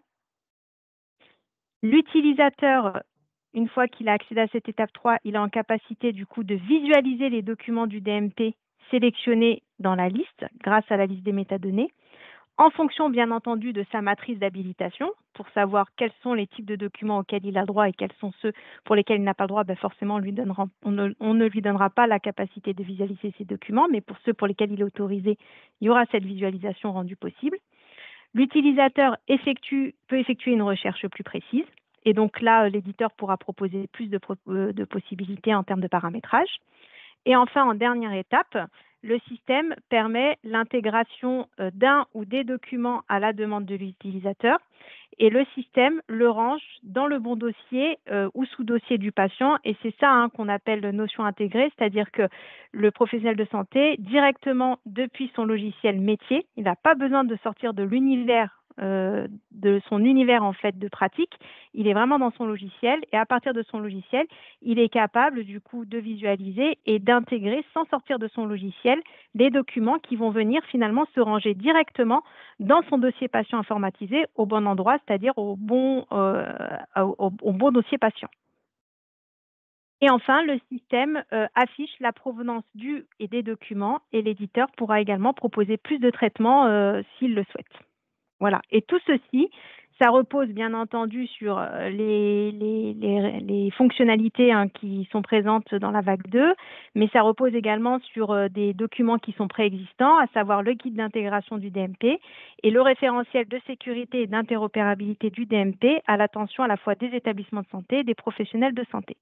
L'utilisateur, une fois qu'il a accédé à cette étape trois, il est en capacité du coup de visualiser les documents du D M P sélectionnés dans la liste grâce à la liste des métadonnées, en fonction bien entendu de sa matrice d'habilitation, pour savoir quels sont les types de documents auxquels il a droit et quels sont ceux pour lesquels il n'a pas le droit. Ben forcément, on, lui donnera, on, ne, on ne lui donnera pas la capacité de visualiser ces documents, mais pour ceux pour lesquels il est autorisé, il y aura cette visualisation rendue possible. L'utilisateur effectue, peut effectuer une recherche plus précise. Et donc là, l'éditeur pourra proposer plus de, de possibilités en termes de paramétrage. Et enfin, en dernière étape, le système permet l'intégration d'un ou des documents à la demande de l'utilisateur et le système le range dans le bon dossier euh, ou sous-dossier du patient. Et c'est ça hein, qu'on appelle notion intégrée, c'est-à-dire que le professionnel de santé, directement depuis son logiciel métier, il n'a pas besoin de sortir de l'univers euh, de son univers en fait de pratique, il est vraiment dans son logiciel et à partir de son logiciel, il est capable du coup de visualiser et d'intégrer sans sortir de son logiciel les documents qui vont venir finalement se ranger directement dans son dossier patient informatisé au bon endroit, c'est-à-dire au bon, euh, au, au bon dossier patient. Et enfin, le système euh, affiche la provenance du et des documents et l'éditeur pourra également proposer plus de traitements euh, s'il le souhaite. Voilà. Et tout ceci, ça repose bien entendu sur les, les, les, les fonctionnalités hein, qui sont présentes dans la vague deux, mais ça repose également sur des documents qui sont préexistants, à savoir le guide d'intégration du D M P et le référentiel de sécurité et d'interopérabilité du D M P à l'attention à la fois des établissements de santé et des professionnels de santé.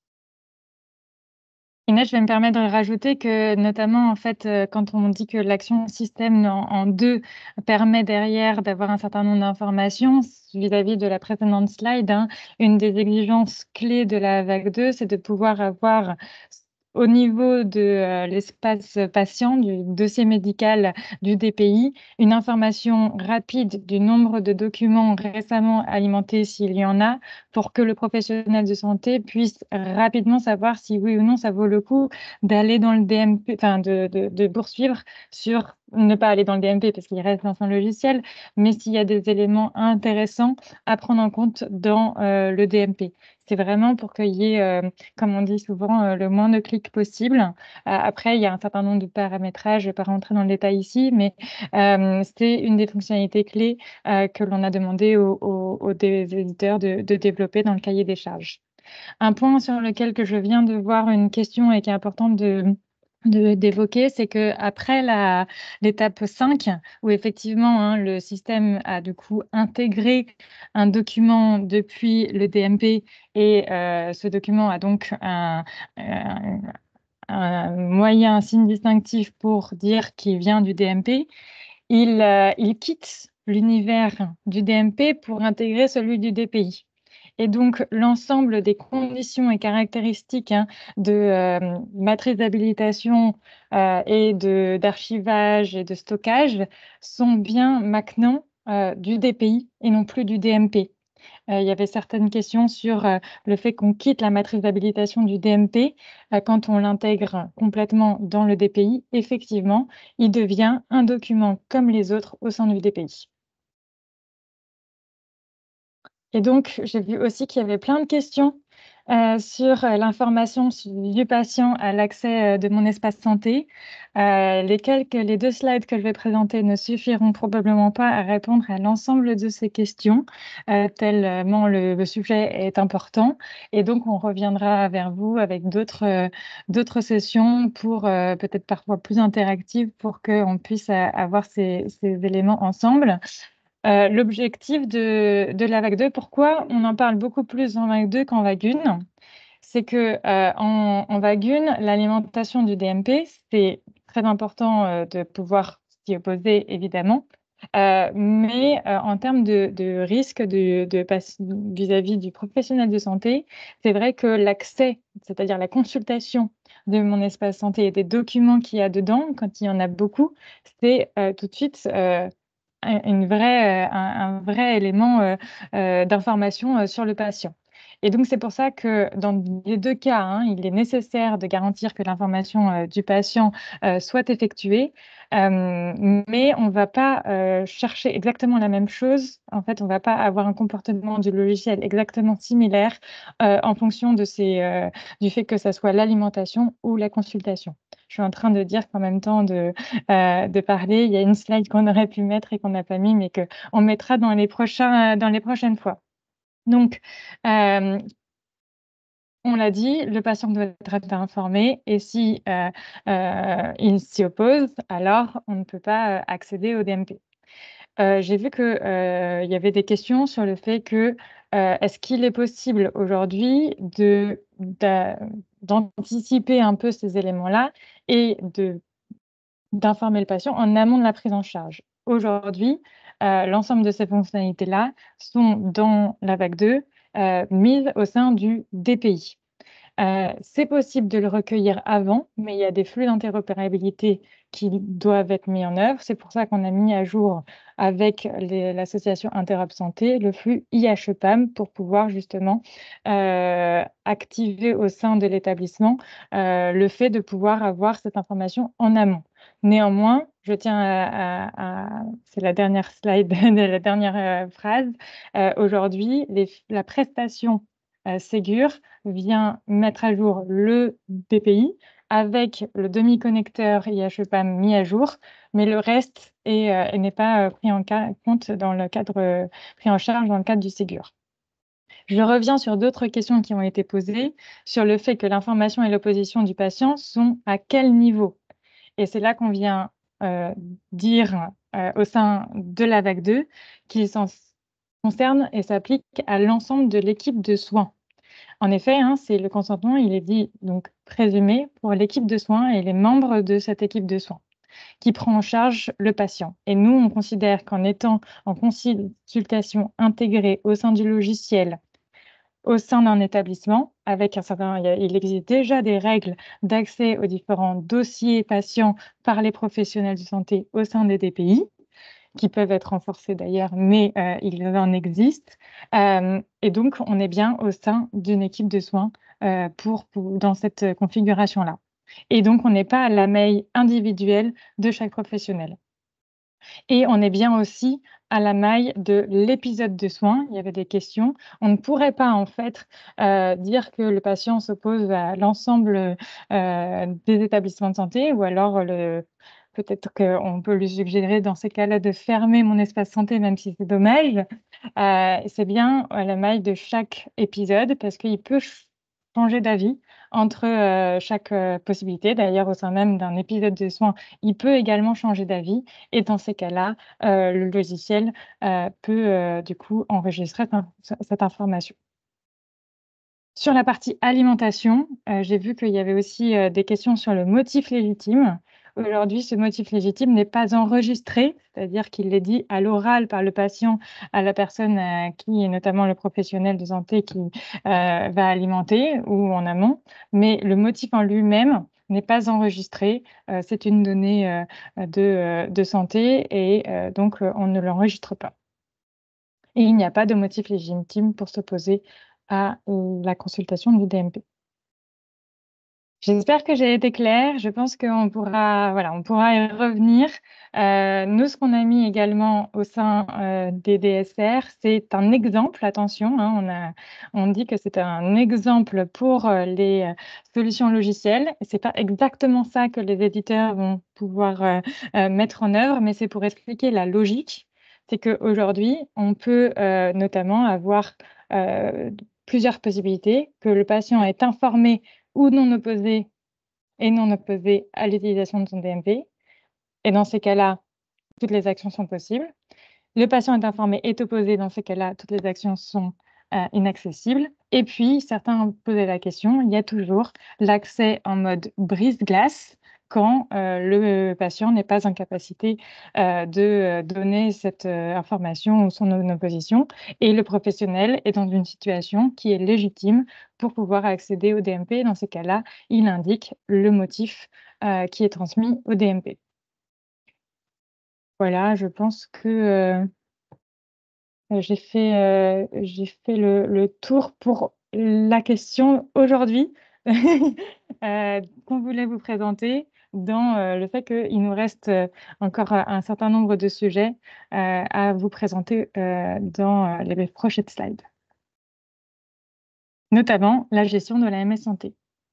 Inès, je vais me permettre de rajouter que notamment en fait quand on dit que l'action système en, en deux permet derrière d'avoir un certain nombre d'informations vis-à-vis de la précédente slide, hein, une des exigences clés de la vague deux, c'est de pouvoir avoir au niveau de euh, l'espace patient, du dossier médical du D P I, une information rapide du nombre de documents récemment alimentés s'il y en a, pour que le professionnel de santé puisse rapidement savoir si oui ou non ça vaut le coup d'aller dans le D M P, enfin de, de, de poursuivre sur ne pas aller dans le D M P parce qu'il reste dans son logiciel, mais s'il y a des éléments intéressants à prendre en compte dans euh, le D M P. C'est vraiment pour qu'il y ait, euh, comme on dit souvent, euh, le moins de clics possible. Euh, après, il y a un certain nombre de paramétrages, je ne vais pas rentrer dans le détail ici, mais euh, c'est une des fonctionnalités clés euh, que l'on a demandé aux, aux, aux éditeurs de, de développer dans le cahier des charges. Un point sur lequel que je viens de voir une question et qui est important de d'évoquer, c'est que après la l'étape cinq, où effectivement hein, le système a du coup intégré un document depuis le D M P et euh, ce document a donc un, un, un moyen, un signe distinctif pour dire qu'il vient du D M P, il, euh, il quitte l'univers du D M P pour intégrer celui du D P I. Et donc, l'ensemble des conditions et caractéristiques hein, de euh, matrice d'habilitation euh, et de, d'archivage et de stockage sont bien maintenant euh, du D P I et non plus du D M P. Euh, il y avait certaines questions sur euh, le fait qu'on quitte la matrice d'habilitation du D M P euh, quand on l'intègre complètement dans le D P I. Effectivement, il devient un document comme les autres au sein du D P I. Et donc, j'ai vu aussi qu'il y avait plein de questions euh, sur euh, l'information du patient à l'accès euh, de mon espace santé. Euh, les, quelques, les deux slides que je vais présenter ne suffiront probablement pas à répondre à l'ensemble de ces questions, euh, tellement le, le sujet est important. Et donc, on reviendra vers vous avec d'autres euh, d'autres sessions pour euh, peut-être parfois plus interactives pour qu'on puisse euh, avoir ces, ces éléments ensemble. Euh, l'objectif de, de la vague deux, pourquoi on en parle beaucoup plus en vague deux qu'en vague un, c'est que euh, en, en vague un, l'alimentation du D M P, c'est très important euh, de pouvoir s'y opposer, évidemment, euh, mais euh, en termes de, de risque de, de vis-à-vis du professionnel de santé, c'est vrai que l'accès, c'est-à-dire la consultation de mon espace santé et des documents qu'il y a dedans, quand il y en a beaucoup, c'est euh, tout de suite... Euh, une vraie, euh, un, un vrai élément euh, euh, d'information euh, sur le patient. Et donc, c'est pour ça que dans les deux cas, hein, il est nécessaire de garantir que l'information euh, du patient euh, soit effectuée, euh, mais on ne va pas euh, chercher exactement la même chose. En fait, on ne va pas avoir un comportement du logiciel exactement similaire euh, en fonction de ces, euh, du fait que ce soit l'alimentation ou la consultation. Je suis en train de dire qu'en même temps de, euh, de parler, il y a une slide qu'on aurait pu mettre et qu'on n'a pas mis, mais qu'on mettra dans les, prochains, dans les prochaines fois. Donc, euh, on l'a dit, le patient doit être informé et si euh, euh, il s'y oppose, alors on ne peut pas accéder au D M P. Euh, j'ai vu qu'il euh, y avait des questions sur le fait que euh, est-ce qu'il est possible aujourd'hui de, d'anticiper un peu ces éléments-là et de, d'informer le patient en amont de la prise en charge. Aujourd'hui, euh, l'ensemble de ces fonctionnalités-là sont dans la vague deux euh, mises au sein du D P I. Euh, c'est possible de le recueillir avant, mais il y a des flux d'interopérabilité qui doivent être mis en œuvre. C'est pour ça qu'on a mis à jour avec l'association Interop Santé le flux I H E P A M pour pouvoir justement euh, activer au sein de l'établissement euh, le fait de pouvoir avoir cette information en amont. Néanmoins, je tiens à, à, à c'est la dernière slide, la dernière euh, phrase. Euh, Aujourd'hui, la prestation euh, Ségur vient mettre à jour le D P I avec le demi-connecteur I H E P A M mis à jour, mais le reste est, euh, n'est pas euh, pris en compte dans le cadre, euh, pris en charge dans le cadre du Ségur. Je reviens sur d'autres questions qui ont été posées sur le fait que l'information et l'opposition du patient sont à quel niveau. Et c'est là qu'on vient euh, dire euh, au sein de la vague deux qu'ils concernent et s'appliquent à l'ensemble de l'équipe de soins. En effet, hein, c'est le consentement, il est dit donc présumé pour l'équipe de soins et les membres de cette équipe de soins qui prend en charge le patient. Et nous, on considère qu'en étant en consultation intégrée au sein du logiciel, au sein d'un établissement, avec un certain, il y a- il existe déjà des règles d'accès aux différents dossiers patients par les professionnels de santé au sein des D P I, qui peuvent être renforcées d'ailleurs, mais euh, il en existe. Euh, et donc, on est bien au sein d'une équipe de soins euh, pour, pour- dans cette configuration-là. Et donc, on n'est pas à la maille individuelle de chaque professionnel. Et on est bien aussi à la maille de l'épisode de soins. Il y avait des questions. On ne pourrait pas en fait euh, dire que le patient s'oppose à l'ensemble euh, des établissements de santé, ou alors le, peut-être qu'on peut lui suggérer dans ces cas-là de fermer mon espace santé, même si c'est dommage. Euh, c'est bien à la maille de chaque épisode parce qu'il peut ch- changer d'avis entre euh, chaque euh, possibilité. D'ailleurs, au sein même d'un épisode de soins, il peut également changer d'avis. Et dans ces cas-là, euh, le logiciel euh, peut euh, du coup enregistrer cette, cette information. Sur la partie alimentation, euh, j'ai vu qu'il y avait aussi euh, des questions sur le motif légitime. Aujourd'hui, ce motif légitime n'est pas enregistré, c'est-à-dire qu'il est dit à l'oral par le patient à la personne euh, qui est notamment le professionnel de santé qui euh, va alimenter ou en amont, mais le motif en lui-même n'est pas enregistré. Euh, c'est une donnée euh, de, euh, de santé et euh, donc euh, on ne l'enregistre pas. Et il n'y a pas de motif légitime pour s'opposer à la consultation du D M P. J'espère que j'ai été claire. Je pense qu'on pourra, voilà, on pourra y revenir. Euh, nous, ce qu'on a mis également au sein euh, des D S R, c'est un exemple. Attention, hein, on a, on dit que c'est un exemple pour euh, les euh, solutions logicielles. C'est pas exactement ça que les éditeurs vont pouvoir euh, euh, mettre en œuvre, mais c'est pour expliquer la logique. C'est qu'aujourd'hui, on peut euh, notamment avoir euh, plusieurs possibilités, que le patient est informé ou non opposé et non opposé à l'utilisation de son D M P. Et dans ces cas-là, toutes les actions sont possibles. Le patient est informé, est opposé, dans ces cas-là, toutes les actions sont euh, inaccessibles. Et puis, certains posaient la question, il y a toujours l'accès en mode brise-glace quand euh, le patient n'est pas en capacité euh, de euh, donner cette euh, information ou son opposition. Et le professionnel est dans une situation qui est légitime pour pouvoir accéder au D M P. Dans ces cas-là, il indique le motif euh, qui est transmis au D M P. Voilà, je pense que euh, j'ai fait, euh, j'ai fait le, le tour pour la question aujourd'hui euh, qu'on voulait vous présenter dans euh, le fait qu'il nous reste euh, encore euh, un certain nombre de sujets euh, à vous présenter euh, dans euh, les prochaines slides, notamment la gestion de la M S Santé.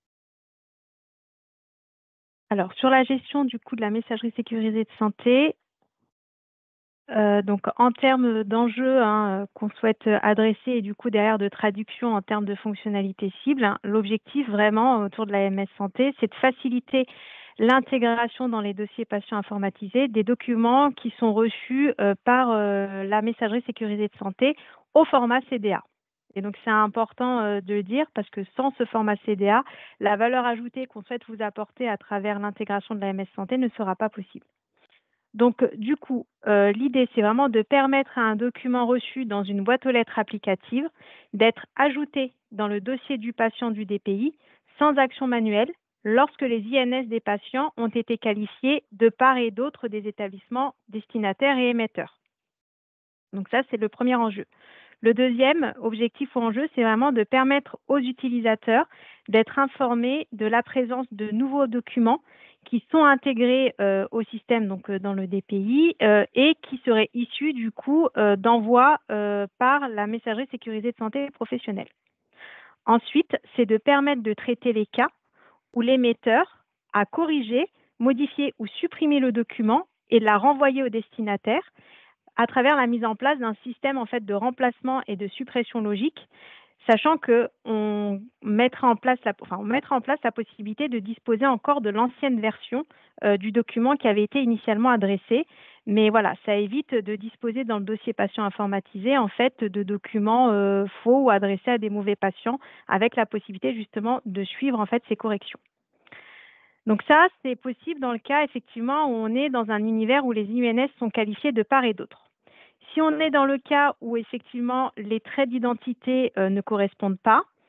Alors, sur la gestion du coup de la messagerie sécurisée de santé, Euh, donc, en termes d'enjeux hein, qu'on souhaite adresser et du coup derrière de traduction en termes de fonctionnalités cibles, hein, l'objectif vraiment autour de la M S Santé, c'est de faciliter l'intégration dans les dossiers patients informatisés des documents qui sont reçus euh, par euh, la messagerie sécurisée de santé au format C D A. Et donc, c'est important euh, de le dire parce que sans ce format C D A, la valeur ajoutée qu'on souhaite vous apporter à travers l'intégration de la M S Santé ne sera pas possible. Donc, du coup, euh, l'idée, c'est vraiment de permettre à un document reçu dans une boîte aux lettres applicative d'être ajouté dans le dossier du patient du D P I sans action manuelle lorsque les I N S des patients ont été qualifiés de part et d'autre des établissements destinataires et émetteurs. Donc ça, c'est le premier enjeu. Le deuxième objectif ou enjeu, c'est vraiment de permettre aux utilisateurs d'être informés de la présence de nouveaux documents qui sont intégrés euh, au système, donc euh, dans le D P I, euh, et qui seraient issus du coup euh, d'envoi euh, par la messagerie sécurisée de santé professionnelle. Ensuite, c'est de permettre de traiter les cas où l'émetteur a corrigé, modifié ou supprimé le document et l'a renvoyé au destinataire à travers la mise en place d'un système en fait de remplacement et de suppression logique, sachant qu'on mettra en place la, enfin, on mettra en place la possibilité de disposer encore de l'ancienne version euh, du document qui avait été initialement adressé. Mais voilà, ça évite de disposer dans le dossier patient informatisé en fait de documents euh, faux ou adressés à des mauvais patients, avec la possibilité justement de suivre en fait ces corrections. Donc ça, c'est possible dans le cas effectivement où on est dans un univers où les I N S sont qualifiés de part et d'autre. Si on est dans le cas où effectivement les traits d'identité euh, ne correspondent pas,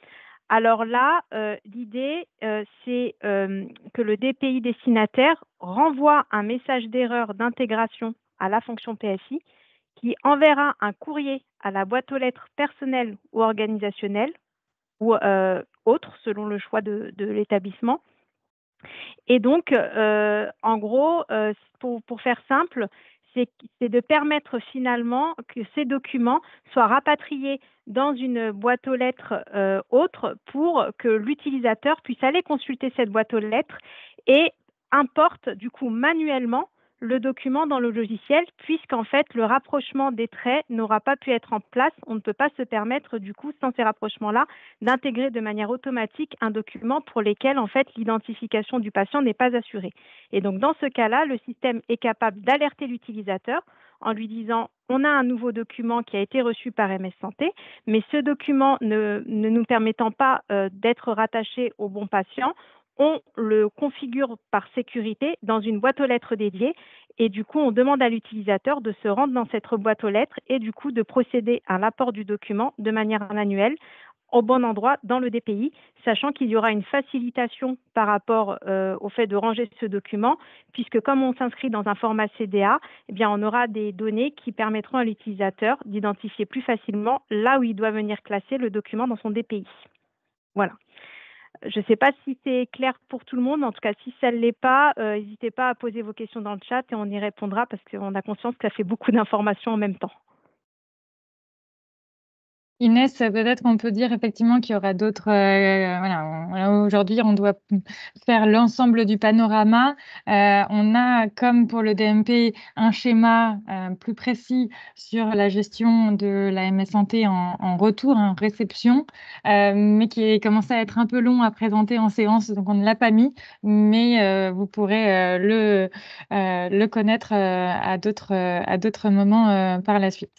Alors là, euh, l'idée, euh, c'est euh, que le D P I destinataire renvoie un message d'erreur d'intégration à la fonction P S I qui enverra un courrier à la boîte aux lettres personnelle ou organisationnelle ou euh, autre, selon le choix de, de l'établissement. Et donc, euh, en gros, euh, pour, pour faire simple, c'est c'est de permettre finalement que ces documents soient rapatriés dans une boîte aux lettres euh, autre pour que l'utilisateur puisse aller consulter cette boîte aux lettres et importe du coup manuellement le document dans le logiciel, puisqu'en fait, le rapprochement des traits n'aura pas pu être en place. On ne peut pas se permettre, du coup, sans ces rapprochements-là, d'intégrer de manière automatique un document pour lesquels, en fait, l'identification du patient n'est pas assurée. Et donc, dans ce cas-là, le système est capable d'alerter l'utilisateur en lui disant « on a un nouveau document qui a été reçu par M S Santé, mais ce document ne, ne nous permettant pas euh, d'être rattaché au bon patient, on le configure par sécurité dans une boîte aux lettres dédiée et du coup, on demande à l'utilisateur de se rendre dans cette boîte aux lettres et du coup de procéder à l'apport du document de manière manuelle au bon endroit dans le D P I, sachant qu'il y aura une facilitation par rapport euh, au fait de ranger ce document, puisque comme on s'inscrit dans un format C D A, eh bien, on aura des données qui permettront à l'utilisateur d'identifier plus facilement là où il doit venir classer le document dans son D P I. Voilà. Je ne sais pas si c'est clair pour tout le monde. En tout cas, si ça ne l'est pas, euh, n'hésitez pas à poser vos questions dans le chat et on y répondra parce qu'on a conscience que ça fait beaucoup d'informations en même temps. Inès, peut-être qu'on peut dire effectivement qu'il y aura d'autres. Euh, voilà, aujourd'hui, on doit faire l'ensemble du panorama. Euh, on a, comme pour le D M P, un schéma euh, plus précis sur la gestion de la M S Santé en, en retour, en réception, euh, mais qui est commencé à être un peu long à présenter en séance, donc on ne l'a pas mis, mais euh, vous pourrez euh, le, euh, le connaître euh, à d'autres à d'autres moments euh, par la suite.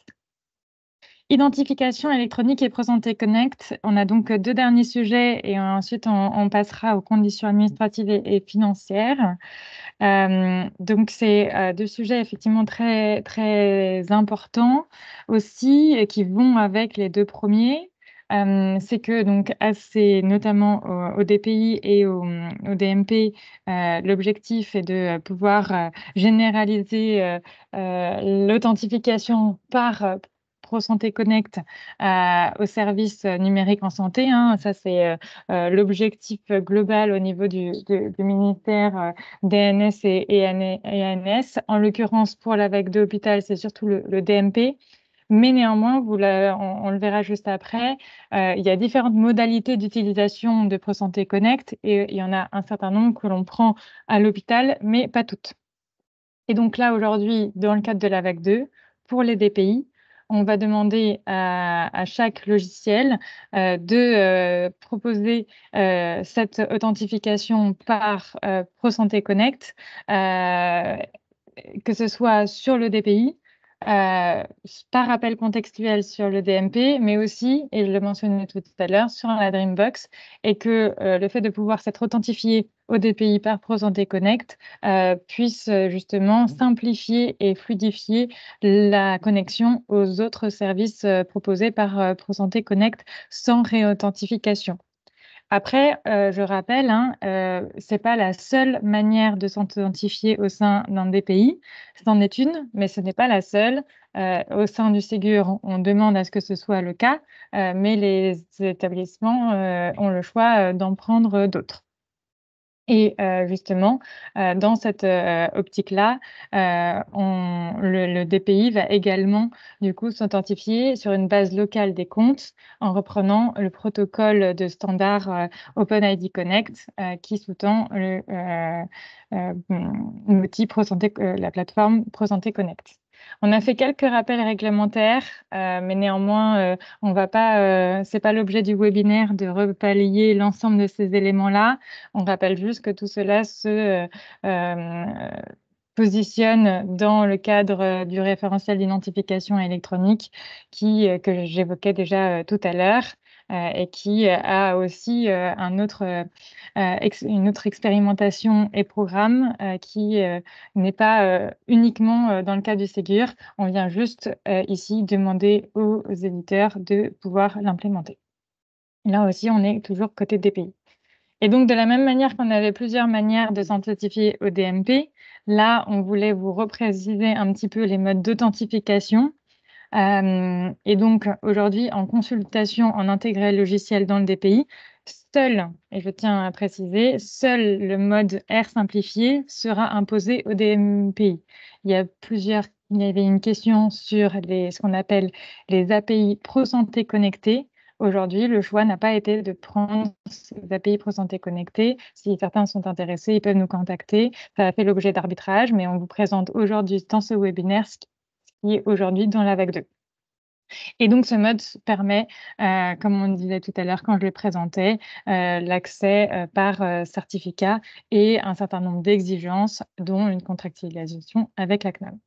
Identification électronique et ProSanté Connect. On a donc deux derniers sujets et ensuite on, on passera aux conditions administratives et, et financières. Euh, donc c'est euh, deux sujets effectivement très très importants aussi et qui vont avec les deux premiers. Euh, c'est que donc assez notamment au, au D P I et au, au D M P, euh, l'objectif est de pouvoir euh, généraliser euh, euh, l'authentification par ProSanté Connect euh, aux services numériques en santé. Hein. Ça, c'est euh, euh, l'objectif global au niveau du, du, du ministère euh, D N S et, et A N S. En l'occurrence, pour la vague de l'hôpital, c'est surtout le, le D M P. Mais néanmoins, vous la, on, on le verra juste après, euh, il y a différentes modalités d'utilisation de ProSanté Connect et il y en a un certain nombre que l'on prend à l'hôpital, mais pas toutes. Et donc là, aujourd'hui, dans le cadre de la vague deux, pour les D P I, on va demander à, à chaque logiciel euh, de euh, proposer euh, cette authentification par euh, ProSanté Connect, euh, que ce soit sur le D P I, euh, par appel contextuel sur le D M P, mais aussi, et je le mentionnais tout à l'heure, sur la Dreambox, et que euh, le fait de pouvoir s'être authentifié au D P I par ProSanté Connect euh, puisse euh, justement simplifier et fluidifier la connexion aux autres services euh, proposés par euh, ProSanté Connect sans réauthentification. Après, euh, je rappelle, hein, euh, ce n'est pas la seule manière de s'authentifier au sein d'un D P I. C'en est une, mais ce n'est pas la seule. Euh, au sein du Ségur, on demande à ce que ce soit le cas, euh, mais les établissements euh, ont le choix euh, d'en prendre d'autres. Et euh, justement, euh, dans cette euh, optique-là, euh, on- le, le D P I va également du coup s'authentifier sur une base locale des comptes en reprenant le protocole de standard euh, OpenID Connect euh, qui sous-tend le, euh, euh, l'outil ProSanté, euh, la plateforme ProSanté Connect. On a fait quelques rappels réglementaires, euh, mais néanmoins, euh, on va pas, euh, c'est pas l'objet du webinaire de repalayer l'ensemble de ces éléments-là. On rappelle juste que tout cela se euh, positionne dans le cadre du référentiel d'identification électronique qui, euh, que j'évoquais déjà euh, tout à l'heure euh, et qui euh, a aussi euh, un autre, euh, ex- une autre expérimentation et programme euh, qui euh, n'est pas euh, uniquement euh, dans le cadre du Ségur. On vient juste euh, ici demander aux éditeurs de pouvoir l'implémenter. Là aussi, on est toujours côté D P I. Et donc, de la même manière qu'on avait plusieurs manières de s'authentifier au D M P, là, on voulait vous repréciser un petit peu les modes d'authentification. Euh, et donc, aujourd'hui, en consultation en intégré logiciel dans le D P I, seul, et je tiens à préciser, seul le mode R simplifié sera imposé au D M P I. Il y a plusieurs, il y avait une question sur les, ce qu'on appelle les A P I ProSanté connectés. Aujourd'hui, le choix n'a pas été de prendre ces A P I ProSanté connectés. Si certains sont intéressés, ils peuvent nous contacter. Ça a fait l'objet d'arbitrage, mais on vous présente aujourd'hui dans ce webinaire ce qui est aujourd'hui dans la vague deux. Et donc, ce mode permet, euh, comme on disait tout à l'heure quand je le présentais, euh, l'accès euh, par euh, certificat et un certain nombre d'exigences, dont une contractualisation avec la C N A M.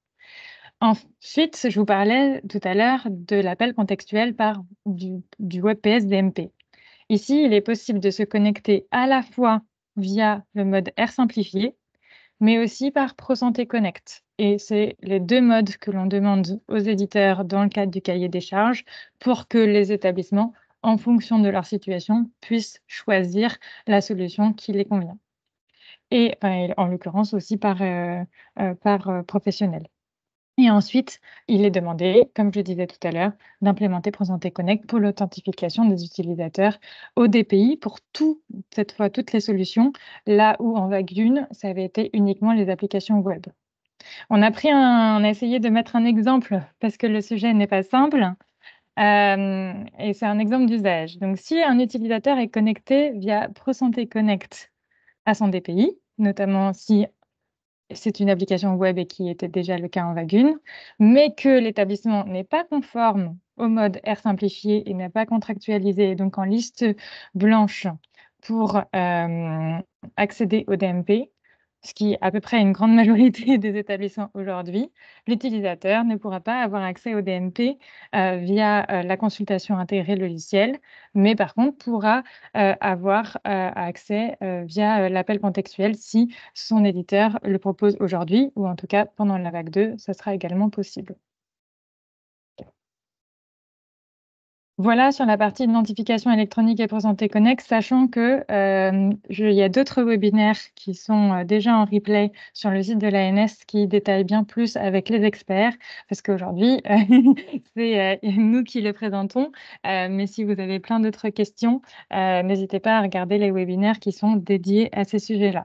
Ensuite, je vous parlais tout à l'heure de l'appel contextuel par du, du WebPS D M P. Ici, il est possible de se connecter à la fois via le mode R simplifié, mais aussi par ProSanté Connect. Et c'est les deux modes que l'on demande aux éditeurs dans le cadre du cahier des charges pour que les établissements, en fonction de leur situation, puissent choisir la solution qui les convient. Et enfin, en l'occurrence aussi par, euh, euh, par euh, professionnel. Et ensuite, il est demandé, comme je disais tout à l'heure, d'implémenter ProSanté Connect pour l'authentification des utilisateurs au D P I pour tout, cette fois toutes les solutions, là où en vague une, ça avait été uniquement les applications web. On a, pris un, on a essayé de mettre un exemple parce que le sujet n'est pas simple. Euh, et c'est un exemple d'usage. Donc, si un utilisateur est connecté via ProSanté Connect à son D P I, notamment si c'est une application web et qui était déjà le cas en vague un, mais que l'établissement n'est pas conforme au mode R simplifié et n'a pas contractualisé, donc en liste blanche pour euh, accéder au D M P, ce qui est à peu près une grande majorité des établissements aujourd'hui, l'utilisateur ne pourra pas avoir accès au D M P euh, via euh, la consultation intégrée logicielle, mais par contre pourra euh, avoir euh, accès euh, via euh, l'appel contextuel si son éditeur le propose aujourd'hui, ou en tout cas pendant la vague deux, ça sera également possible. Voilà sur la partie identification électronique et ProSanté Connect, sachant que euh, je, il y a d'autres webinaires qui sont euh, déjà en replay sur le site de l'A N S qui détaillent bien plus avec les experts, parce qu'aujourd'hui, euh, c'est euh, nous qui le présentons. Euh, mais si vous avez plein d'autres questions, euh, n'hésitez pas à regarder les webinaires qui sont dédiés à ces sujets-là.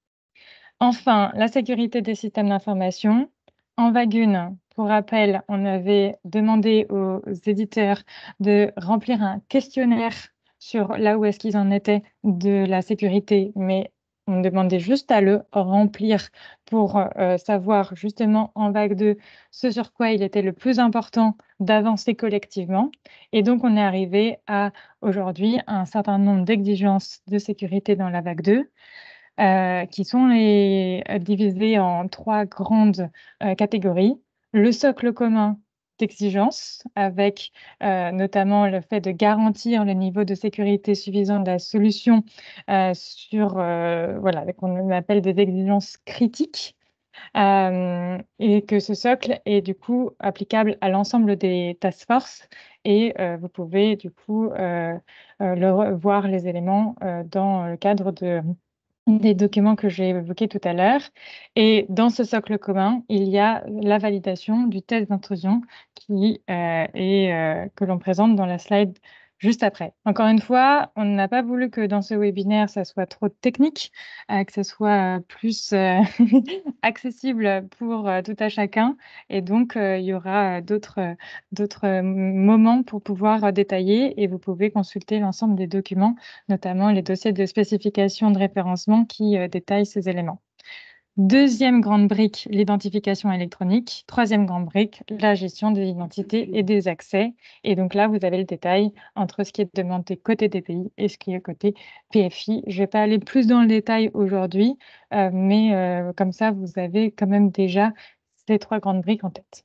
Enfin, la sécurité des systèmes d'information. En vague un, pour rappel, on avait demandé aux éditeurs de remplir un questionnaire sur là où est-ce qu'ils en étaient de la sécurité, mais on demandait juste à le remplir pour euh, savoir justement en vague deux ce sur quoi il était le plus important d'avancer collectivement. Et donc, on est arrivé à aujourd'hui un certain nombre d'exigences de sécurité dans la vague deux. Euh, qui sont les, euh, divisés en trois grandes euh, catégories. Le socle commun d'exigence, avec euh, notamment le fait de garantir le niveau de sécurité suffisant de la solution euh, sur, euh, voilà, qu'on appelle des exigences critiques. Euh, et que ce socle est du coup applicable à l'ensemble des task force et euh, vous pouvez du coup euh, euh, le, voir les éléments euh, dans le cadre de des documents que j'ai évoqués tout à l'heure. Et dans ce socle commun, il y a la validation du test d'intrusion qui euh, est, euh, que l'on présente dans la slide juste après. Encore une fois, on n'a pas voulu que dans ce webinaire, ça soit trop technique, euh, que ce soit euh, plus euh, accessible pour euh, tout à chacun. Et donc, euh, il y aura euh, d'autres euh, d'autres euh, moments pour pouvoir euh, détailler et vous pouvez consulter l'ensemble des documents, notamment les dossiers de spécification de référencement qui euh, détaillent ces éléments. Deuxième grande brique, l'identification électronique. Troisième grande brique, la gestion des identités et des accès. Et donc là, vous avez le détail entre ce qui est demandé côté D P I et ce qui est côté P F I. Je ne vais pas aller plus dans le détail aujourd'hui, euh, mais euh, comme ça, vous avez quand même déjà ces trois grandes briques en tête.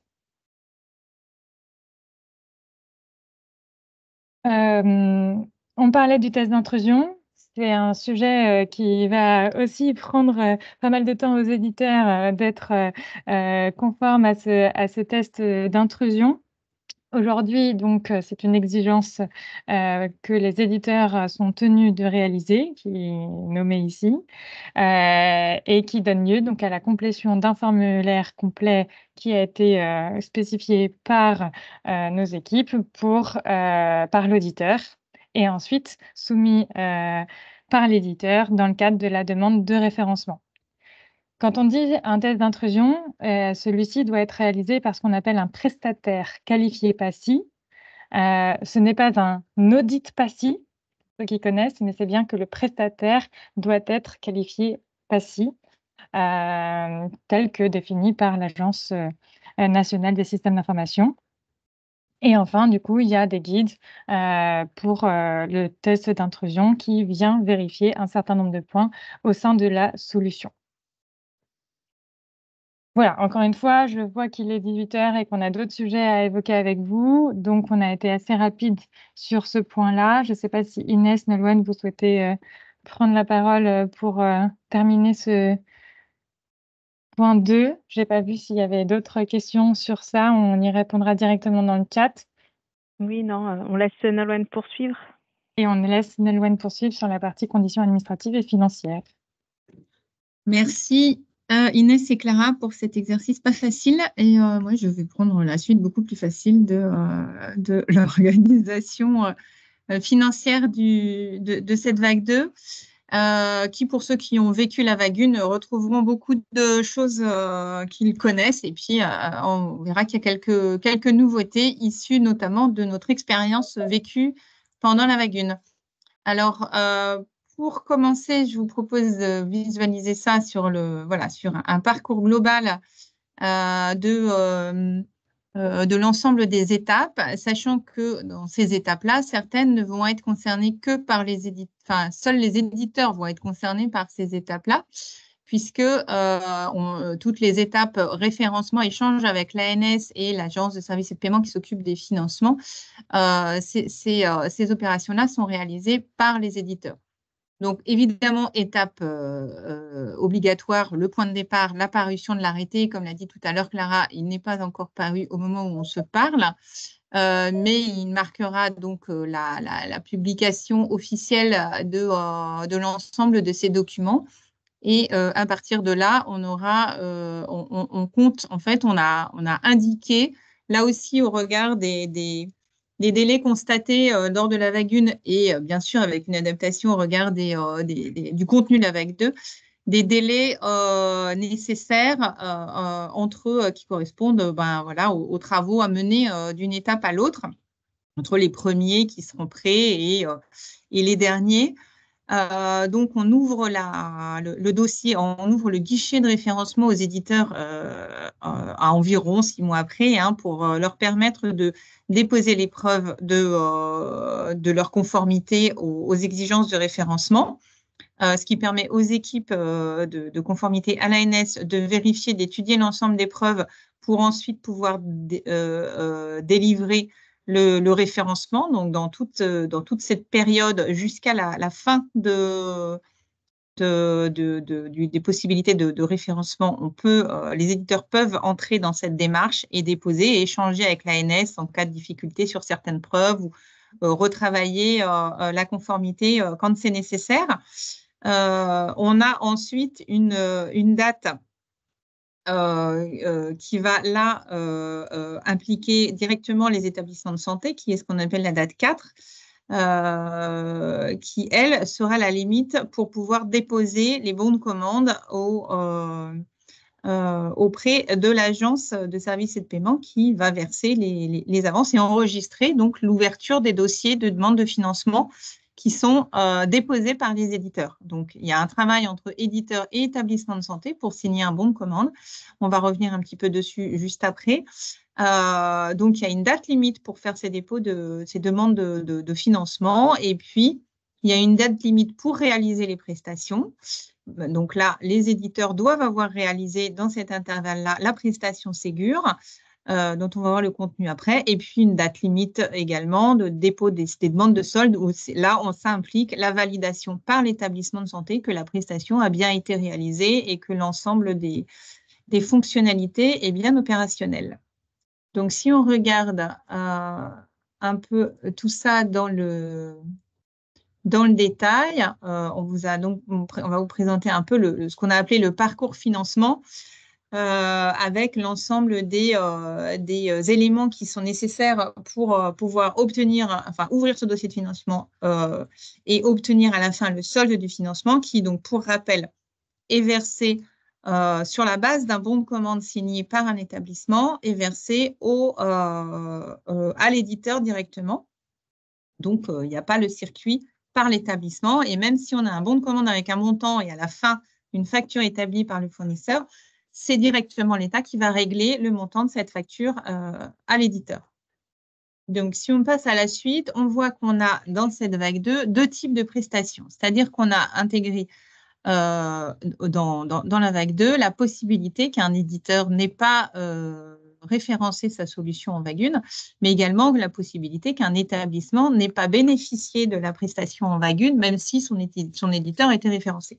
Euh, on parlait du test d'intrusion. C'est un sujet euh, qui va aussi prendre euh, pas mal de temps aux éditeurs euh, d'être euh, euh, conformes à ce, à ce test euh, d'intrusion. Aujourd'hui, donc, euh, c'est une exigence euh, que les éditeurs euh, sont tenus de réaliser, qui est nommée ici, euh, et qui donne lieu donc à la complétion d'un formulaire complet qui a été euh, spécifié par euh, nos équipes pour, euh, par l'auditeur et ensuite soumis euh, par l'éditeur dans le cadre de la demande de référencement. Quand on dit un test d'intrusion, euh, celui-ci doit être réalisé par ce qu'on appelle un prestataire qualifié PASI. Euh, ce n'est pas un audit PASI, ceux qui connaissent, mais c'est bien que le prestataire doit être qualifié PASI, euh, tel que défini par l'Agence euh, nationale des systèmes d'information. Et enfin, du coup, il y a des guides euh, pour euh, le test d'intrusion qui vient vérifier un certain nombre de points au sein de la solution. Voilà, encore une fois, je vois qu'il est dix-huit heures et qu'on a d'autres sujets à évoquer avec vous. Donc, on a été assez rapide sur ce point-là. Je ne sais pas si Inès, Nolwenn, vous souhaitez euh, prendre la parole euh, pour euh, terminer ce point deux. Je n'ai pas vu s'il y avait d'autres questions sur ça. On y répondra directement dans le chat. Oui, non, euh, on laisse Nolwenn poursuivre. Et on laisse Nolwenn poursuivre sur la partie conditions administratives et financières. Merci euh, Inès et Clara pour cet exercice pas facile. Et euh, moi, je vais prendre la suite beaucoup plus facile de, euh, de l'organisation euh, financière du, de, de cette vague deux, euh, qui, pour ceux qui ont vécu la vague un, retrouveront beaucoup de choses euh, qu'ils connaissent. Et puis, euh, on verra qu'il y a quelques, quelques nouveautés issues notamment de notre expérience vécue pendant la vague un. Alors, euh, pour commencer, je vous propose de visualiser ça sur, le, voilà, sur un, un parcours global euh, de, euh, euh, de l'ensemble des étapes, sachant que dans ces étapes-là, certaines ne vont être concernées que par les éditeurs, enfin, seuls les éditeurs vont être concernés par ces étapes-là, puisque euh, on, toutes les étapes référencement, échange avec l'A N S et l'Agence de services et de paiement qui s'occupe des financements, euh, ces, ces, euh, ces opérations-là sont réalisées par les éditeurs. Donc, évidemment, étape euh, euh, obligatoire, le point de départ, la parution de l'arrêté. Comme l'a dit tout à l'heure Clara, il n'est pas encore paru au moment où on se parle, euh, mais il marquera donc euh, la, la, la publication officielle de, euh, de l'ensemble de ces documents. Et euh, à partir de là, on aura, euh, on, on, on compte, en fait, on a, on a indiqué, là aussi au regard des, des, des délais constatés euh, lors de la vague un et euh, bien sûr avec une adaptation au regard des, euh, des, des, du contenu de la vague deux, des délais euh, nécessaires euh, euh, entre eux euh, qui correspondent ben, voilà, aux, aux travaux à mener euh, d'une étape à l'autre, entre les premiers qui seront prêts et, euh, et les derniers. Euh, donc, on ouvre la, le, le dossier, on ouvre le guichet de référencement aux éditeurs euh, à environ six mois après hein, pour euh, leur permettre de déposer les preuves de, euh, de leur conformité aux, aux exigences de référencement, euh, ce qui permet aux équipes euh, de, de conformité à l'A N S de vérifier, d'étudier l'ensemble des preuves pour ensuite pouvoir dé, euh, euh, délivrer Le, le référencement, donc dans toute, dans toute cette période jusqu'à la, la fin de, de, de, de, de, des possibilités de, de référencement, on peut, euh, les éditeurs peuvent entrer dans cette démarche et déposer et échanger avec l'A N S en cas de difficulté sur certaines preuves ou euh, retravailler euh, la conformité euh, quand c'est nécessaire. Euh, on a ensuite une, une date Euh, euh, qui va là euh, euh, impliquer directement les établissements de santé, qui est ce qu'on appelle la date quatre, euh, qui, elle, sera la limite pour pouvoir déposer les bons de commande au, euh, euh, auprès de l'agence de services et de paiement qui va verser les, les, les avances et enregistrer donc l'ouverture des dossiers de demande de financement qui sont euh, déposés par les éditeurs. Donc, il y a un travail entre éditeurs et établissements de santé pour signer un bon de commande. On va revenir un petit peu dessus juste après. Euh, donc, il y a une date limite pour faire ces dépôts de ces demandes de, de, de financement. Et puis, il y a une date limite pour réaliser les prestations. Donc là, les éditeurs doivent avoir réalisé dans cet intervalle-là la prestation Ségur, euh, dont on va voir le contenu après, et puis une date limite également de dépôt des, des demandes de solde, où là, on s'implique la validation par l'établissement de santé que la prestation a bien été réalisée et que l'ensemble des, des fonctionnalités est bien opérationnel. Donc, si on regarde euh, un peu tout ça dans le, dans le détail, euh, on, vous a donc, on va vous présenter un peu le, ce qu'on a appelé le parcours financement euh, avec l'ensemble des, euh, des euh, éléments qui sont nécessaires pour euh, pouvoir obtenir, enfin ouvrir ce dossier de financement euh, et obtenir à la fin le solde du financement qui, donc, pour rappel, est versé euh, sur la base d'un bon de commande signé par un établissement et versé au, euh, euh, à l'éditeur directement. Donc, euh, il n'y a pas le circuit par l'établissement. Et même si on a un bon de commande avec un montant et à la fin, une facture établie par le fournisseur, c'est directement l'État qui va régler le montant de cette facture euh, à l'éditeur. Donc, si on passe à la suite, on voit qu'on a dans cette vague deux, deux types de prestations. C'est-à-dire qu'on a intégré euh, dans, dans, dans la vague deux la possibilité qu'un éditeur n'ait pas euh, référencé sa solution en vague un, mais également la possibilité qu'un établissement n'ait pas bénéficié de la prestation en vague un, même si son, édi son éditeur était référencé.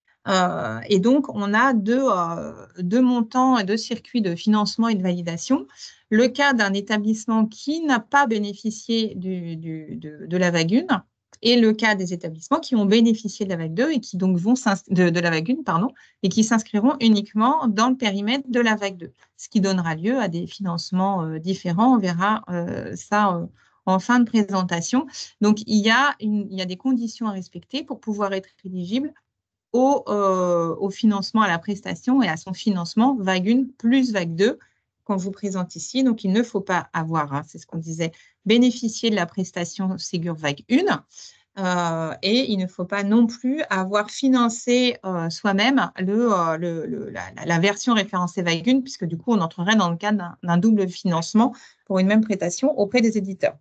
Euh, et donc, on a deux, euh, deux montants et deux circuits de financement et de validation. Le cas d'un établissement qui n'a pas bénéficié du, du, de, de la vague un et le cas des établissements qui ont bénéficié de la vague deux et qui donc vont de, de la vague un, pardon, et qui s'inscriront uniquement dans le périmètre de la vague deux, ce qui donnera lieu à des financements euh, différents. On verra euh, ça euh, en fin de présentation. Donc, il y a une, il y a des conditions à respecter pour pouvoir être éligible Au, euh, au financement, à la prestation et à son financement vague un plus vague deux qu'on vous présente ici. Donc, il ne faut pas avoir, hein, c'est ce qu'on disait, bénéficier de la prestation Ségur vague un euh, et il ne faut pas non plus avoir financé euh, soi-même le, euh, le, le, la, la version référencée vague un puisque du coup, on entrerait dans le cadre d'un double financement pour une même prestation auprès des éditeurs.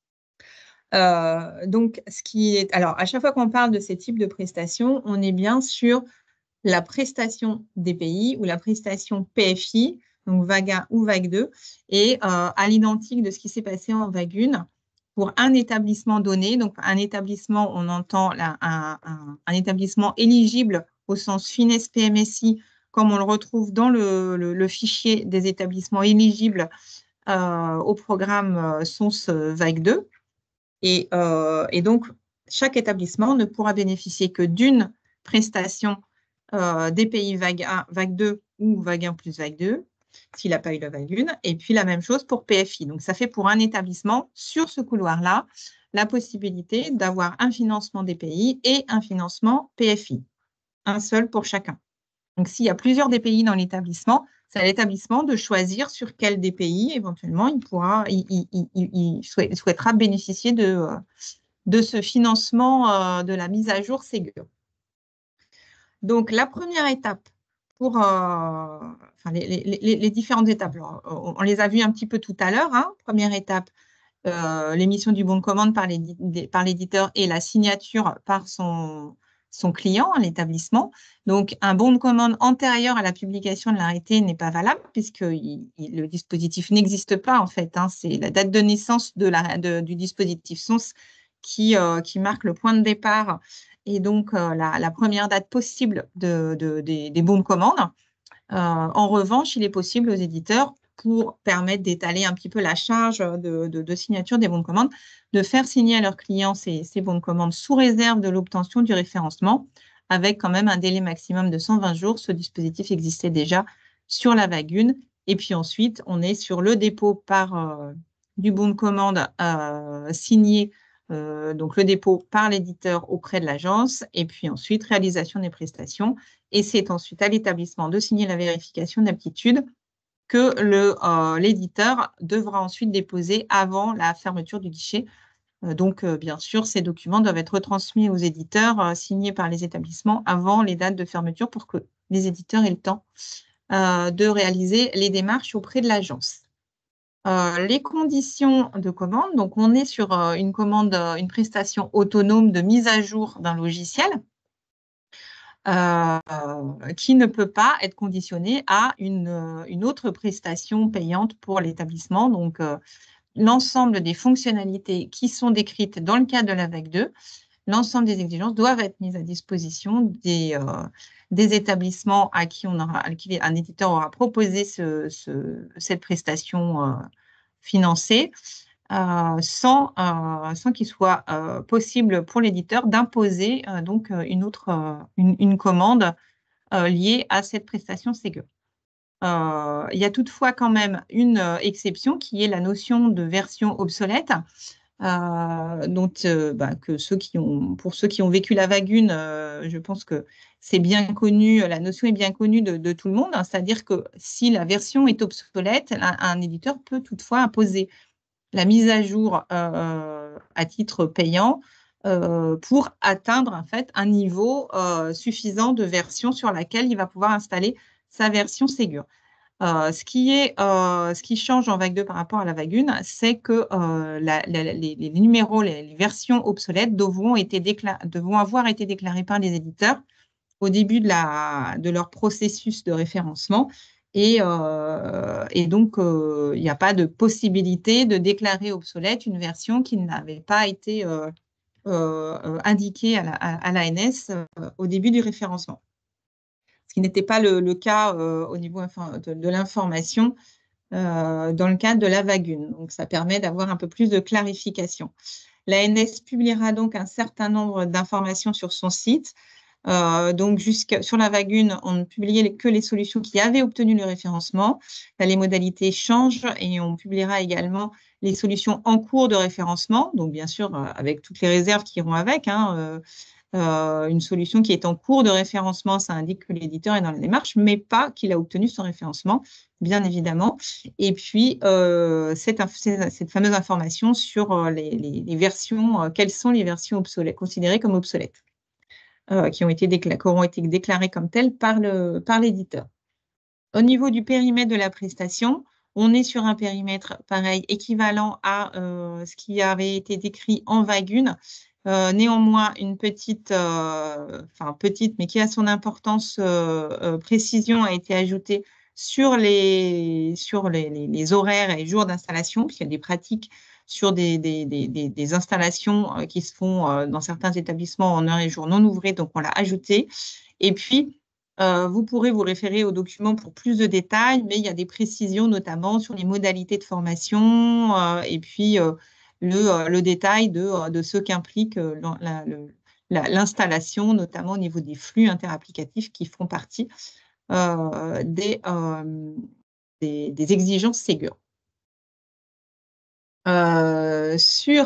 Euh, donc, ce qui est, alors, à chaque fois qu'on parle de ces types de prestations, on est bien sur la prestation D P I ou la prestation P F I, donc vague un ou vague deux, et euh, à l'identique de ce qui s'est passé en vague un, pour un établissement donné, donc un établissement, on entend là, un, un, un établissement éligible au sens FINES P M S I, comme on le retrouve dans le, le, le fichier des établissements éligibles euh, au programme euh, S O N S vague deux. Et, euh, et donc, chaque établissement ne pourra bénéficier que d'une prestation euh, D P I vague un, vague deux ou vague un plus vague deux, s'il n'a pas eu la vague un. Et puis, la même chose pour P F I. Donc, ça fait pour un établissement, sur ce couloir-là, la possibilité d'avoir un financement D P I et un financement P F I. Un seul pour chacun. Donc, s'il y a plusieurs D P I dans l'établissement, c'est à l'établissement de choisir sur quel D P I, éventuellement, il, pourra, il, il, il, il souhaitera bénéficier de, de ce financement euh, de la mise à jour Ségur. Donc, la première étape pour euh, enfin, les, les, les différentes étapes, alors, on les a vues un petit peu tout à l'heure. Hein. Première étape, euh, l'émission du bon de commande par l'éditeur et la signature par son, son client, l'établissement. Donc, un bon de commande antérieur à la publication de l'arrêté n'est pas valable puisque il, il, le dispositif n'existe pas en fait. Hein. C'est la date de naissance de la, de, du dispositif S O N S qui, euh, qui marque le point de départ et donc euh, la, la première date possible de, de, des, des bons de commande. Euh, en revanche, il est possible aux éditeurs, pour permettre d'étaler un petit peu la charge de, de, de signature des bons de commande, de faire signer à leurs clients ces, ces bons de commande sous réserve de l'obtention du référencement, avec quand même un délai maximum de cent vingt jours. Ce dispositif existait déjà sur la vague un. Et puis ensuite, on est sur le dépôt par euh, du bon de commande euh, signé, euh, donc le dépôt par l'éditeur auprès de l'agence, et puis ensuite réalisation des prestations. Et c'est ensuite à l'établissement de signer la vérification d'aptitude que l'éditeur euh, devra ensuite déposer avant la fermeture du guichet. Euh, donc, euh, bien sûr, ces documents doivent être retransmis aux éditeurs, euh, signés par les établissements avant les dates de fermeture pour que les éditeurs aient le temps euh, de réaliser les démarches auprès de l'agence. Euh, les conditions de commande, donc on est sur euh, une commande, euh, une prestation autonome de mise à jour d'un logiciel. Euh, qui ne peut pas être conditionné à une, une autre prestation payante pour l'établissement. Donc, euh, l'ensemble des fonctionnalités qui sont décrites dans le cadre de la vague deux l'ensemble des exigences doivent être mises à disposition des, euh, des établissements à qui, on aura, à qui un éditeur aura proposé ce, ce, cette prestation euh, financée, euh, sans, euh, sans qu'il soit euh, possible pour l'éditeur d'imposer euh, donc une autre euh, une, une commande euh, liée à cette prestation Ségur. Euh, il y a toutefois quand même une euh, exception qui est la notion de version obsolète. Euh, donc, euh, bah, que ceux qui ont, pour ceux qui ont vécu la Vagune, euh, je pense que c'est bien connu, la notion est bien connue de, de tout le monde, hein, c'est-à-dire que si la version est obsolète, un, un éditeur peut toutefois imposer la mise à jour euh, à titre payant euh, pour atteindre en fait un niveau euh, suffisant de version sur laquelle il va pouvoir installer sa version Ségur. Euh, ce qui est, euh, ce qui change en vague deux par rapport à la vague un, c'est que euh, la, la, les, les numéros, les, les versions obsolètes devront, été devront avoir été déclarés par les éditeurs au début de, la, de leur processus de référencement. Et, euh, et donc, il euh, n'y a pas de possibilité de déclarer obsolète une version qui n'avait pas été euh, euh, indiquée à la, à, à l'A N S euh, au début du référencement. Ce qui n'était pas le, le cas euh, au niveau de, de l'information euh, dans le cadre de la vague un. Donc, ça permet d'avoir un peu plus de clarification. L'A N S publiera donc un certain nombre d'informations sur son site. Euh, donc, sur la vague un, on ne publiait que les solutions qui avaient obtenu le référencement. Là, les modalités changent et on publiera également les solutions en cours de référencement. Donc, bien sûr, euh, avec toutes les réserves qui iront avec. Hein, euh, euh, une solution qui est en cours de référencement, ça indique que l'éditeur est dans la démarche, mais pas qu'il a obtenu son référencement, bien évidemment. Et puis, euh, cette, cette fameuse information sur euh, les, les, les versions, euh, quelles sont les versions obsolètes, considérées comme obsolètes. Euh, qui, ont été qui auront été déclarées comme telles par le, par l'éditeur. Au niveau du périmètre de la prestation, on est sur un périmètre pareil, équivalent à euh, ce qui avait été décrit en vague un. Euh, néanmoins, une petite, euh, enfin petite, mais qui a son importance, euh, euh, précision a été ajoutée sur les, sur les, les, les horaires et jours d'installation, puisqu'il y a des pratiques sur des, des, des, des installations qui se font dans certains établissements en heures et jours non ouvrés, donc on l'a ajouté. Et puis, euh, vous pourrez vous référer aux documents pour plus de détails, mais il y a des précisions notamment sur les modalités de formation euh, et puis euh, le, euh, le détail de, de ce qu'implique euh, l'installation, notamment au niveau des flux interapplicatifs qui font partie euh, des, euh, des, des exigences Ségur. Euh, sur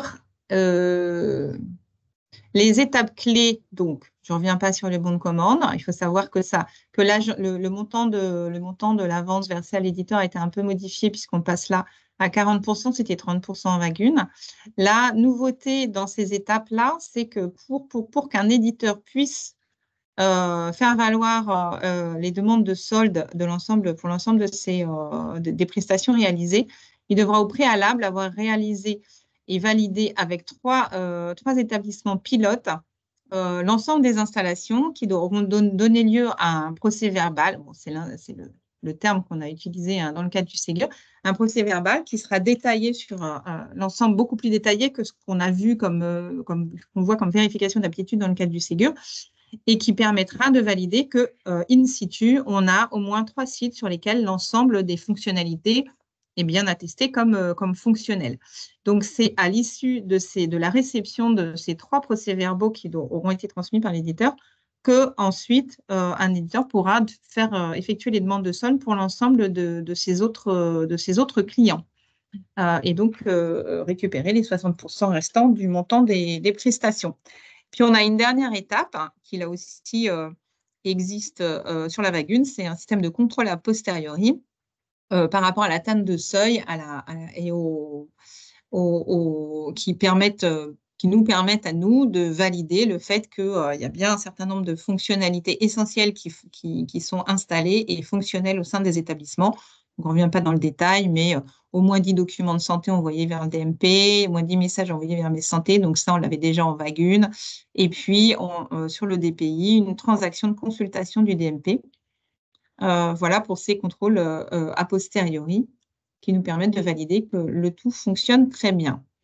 euh, les étapes clés, donc, je ne reviens pas sur les bons de commande. Il faut savoir que, ça, que là, le, le, montant de, le montant de l'avance versée à l'éditeur a été un peu modifié puisqu'on passe là à quarante pour cent, c'était trente pour cent en vague un. La nouveauté dans ces étapes-là, c'est que pour, pour, pour qu'un éditeur puisse euh, faire valoir euh, les demandes de solde de l'ensemble, pour l'ensemble de ces, euh, de, des prestations réalisées, il devra au préalable avoir réalisé et validé avec trois, euh, trois établissements pilotes euh, l'ensemble des installations qui devront don donner lieu à un procès verbal. Bon, c'est le, le terme qu'on a utilisé hein, dans le cadre du Ségur, un procès verbal qui sera détaillé sur euh, l'ensemble beaucoup plus détaillé que ce qu'on a vu comme, euh, comme qu'on voit comme vérification d'aptitude dans le cadre du Ségur, et qui permettra de valider que, euh, in situ, on a au moins trois sites sur lesquels l'ensemble des fonctionnalités est bien attesté comme, euh, comme fonctionnel. Donc, c'est à l'issue de, de la réception de ces trois procès-verbaux qui auront été transmis par l'éditeur que ensuite euh, un éditeur pourra faire euh, effectuer les demandes de solde pour l'ensemble de, de, ses autres, de ses autres clients. Euh, et donc, euh, récupérer les soixante pour cent restants du montant des, des prestations. Puis, on a une dernière étape hein, qui, là aussi, euh, existe euh, sur la vague un, c'est un système de contrôle a posteriori euh, par rapport à l'atteinte de seuil à la, à la, et au, au, au, qui, permettent, euh, qui nous permettent à nous de valider le fait qu'il euh, y a bien un certain nombre de fonctionnalités essentielles qui, qui, qui sont installées et fonctionnelles au sein des établissements. Donc, on ne revient pas dans le détail, mais euh, au moins dix documents de santé envoyés vers le D M P, au moins dix messages envoyés vers mes santé. Donc, ça, on l'avait déjà en vague un. Et puis, on, euh, sur le D P I, une transaction de consultation du D M P. Euh, voilà pour ces contrôles euh, a posteriori qui nous permettent de valider que le tout fonctionne très bien.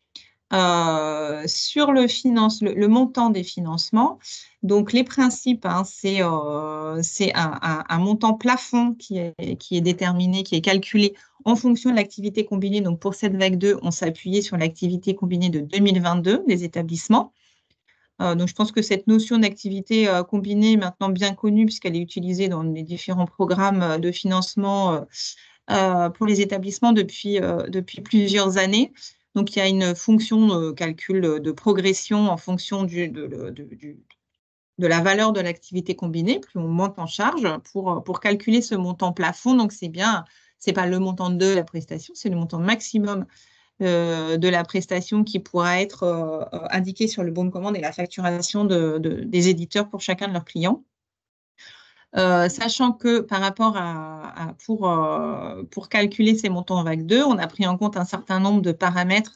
Euh, sur le, finance, le, le montant des financements, donc les principes, hein, c'est euh, c'est un, un, un montant plafond qui est, qui est déterminé, qui est calculé en fonction de l'activité combinée. Donc pour cette vague deux, on s'appuyait sur l'activité combinée de deux mille vingt-deux des établissements. Euh, donc je pense que cette notion d'activité euh, combinée est maintenant bien connue puisqu'elle est utilisée dans les différents programmes de financement euh, euh, pour les établissements depuis, euh, depuis plusieurs années. Donc, il y a une fonction de calcul de progression en fonction du, de, de, du, de la valeur de l'activité combinée. Plus on monte en charge pour, pour calculer ce montant plafond. Donc, c'est bien, c'est pas le montant de la prestation, c'est le montant maximum euh, de la prestation qui pourra être euh, indiqué sur le bon de commande et la facturation de, de, des éditeurs pour chacun de leurs clients. Euh, sachant que par rapport à, à pour, euh, pour calculer ces montants en vague deux, on a pris en compte un certain nombre de paramètres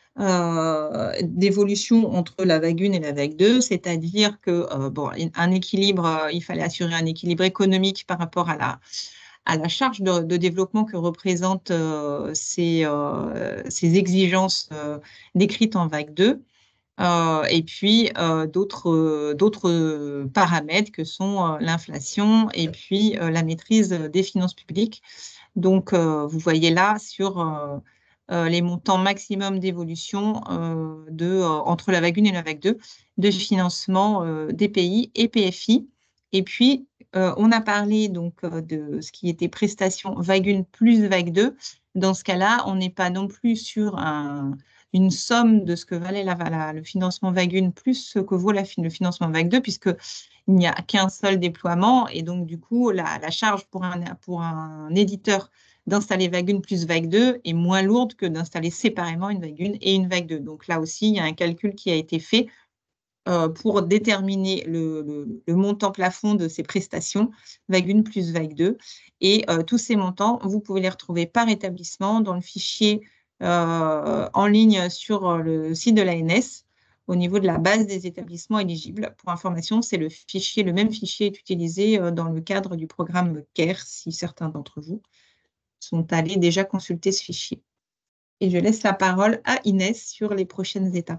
euh, d'évolution entre la vague un et la vague deux, c'est-à-dire que euh, bon, un équilibre, euh, il fallait assurer un équilibre économique par rapport à la, à la charge de, de développement que représentent euh, ces, euh, ces exigences euh, décrites en vague deux. Euh, et puis euh, d'autres euh, d'autres paramètres que sont euh, l'inflation et puis euh, la maîtrise des finances publiques. Donc, euh, vous voyez là sur euh, euh, les montants maximum d'évolution euh, de, euh, entre la vague un et la vague deux de financement euh, des pays et P F I. Et puis, euh, on a parlé donc euh, de ce qui était prestation vague un plus vague deux. Dans ce cas-là, on n'est pas non plus sur un, une somme de ce que valait la, la, le financement vague un plus ce que vaut la, le financement vague deux, puisque il n'y a qu'un seul déploiement et donc du coup la, la charge pour un, pour un éditeur d'installer vague un plus vague deux est moins lourde que d'installer séparément une vague un et une vague deux. Donc là aussi, il y a un calcul qui a été fait euh, pour déterminer le, le, le montant plafond de ces prestations, vague un plus vague deux. Et euh, tous ces montants, vous pouvez les retrouver par établissement dans le fichier euh, en ligne sur le site de l'A N S au niveau de la base des établissements éligibles. Pour information, c'est le fichier, le même fichier est utilisé euh, dans le cadre du programme C A R E, si certains d'entre vous sont allés déjà consulter ce fichier. Et je laisse la parole à Inès sur les prochaines étapes.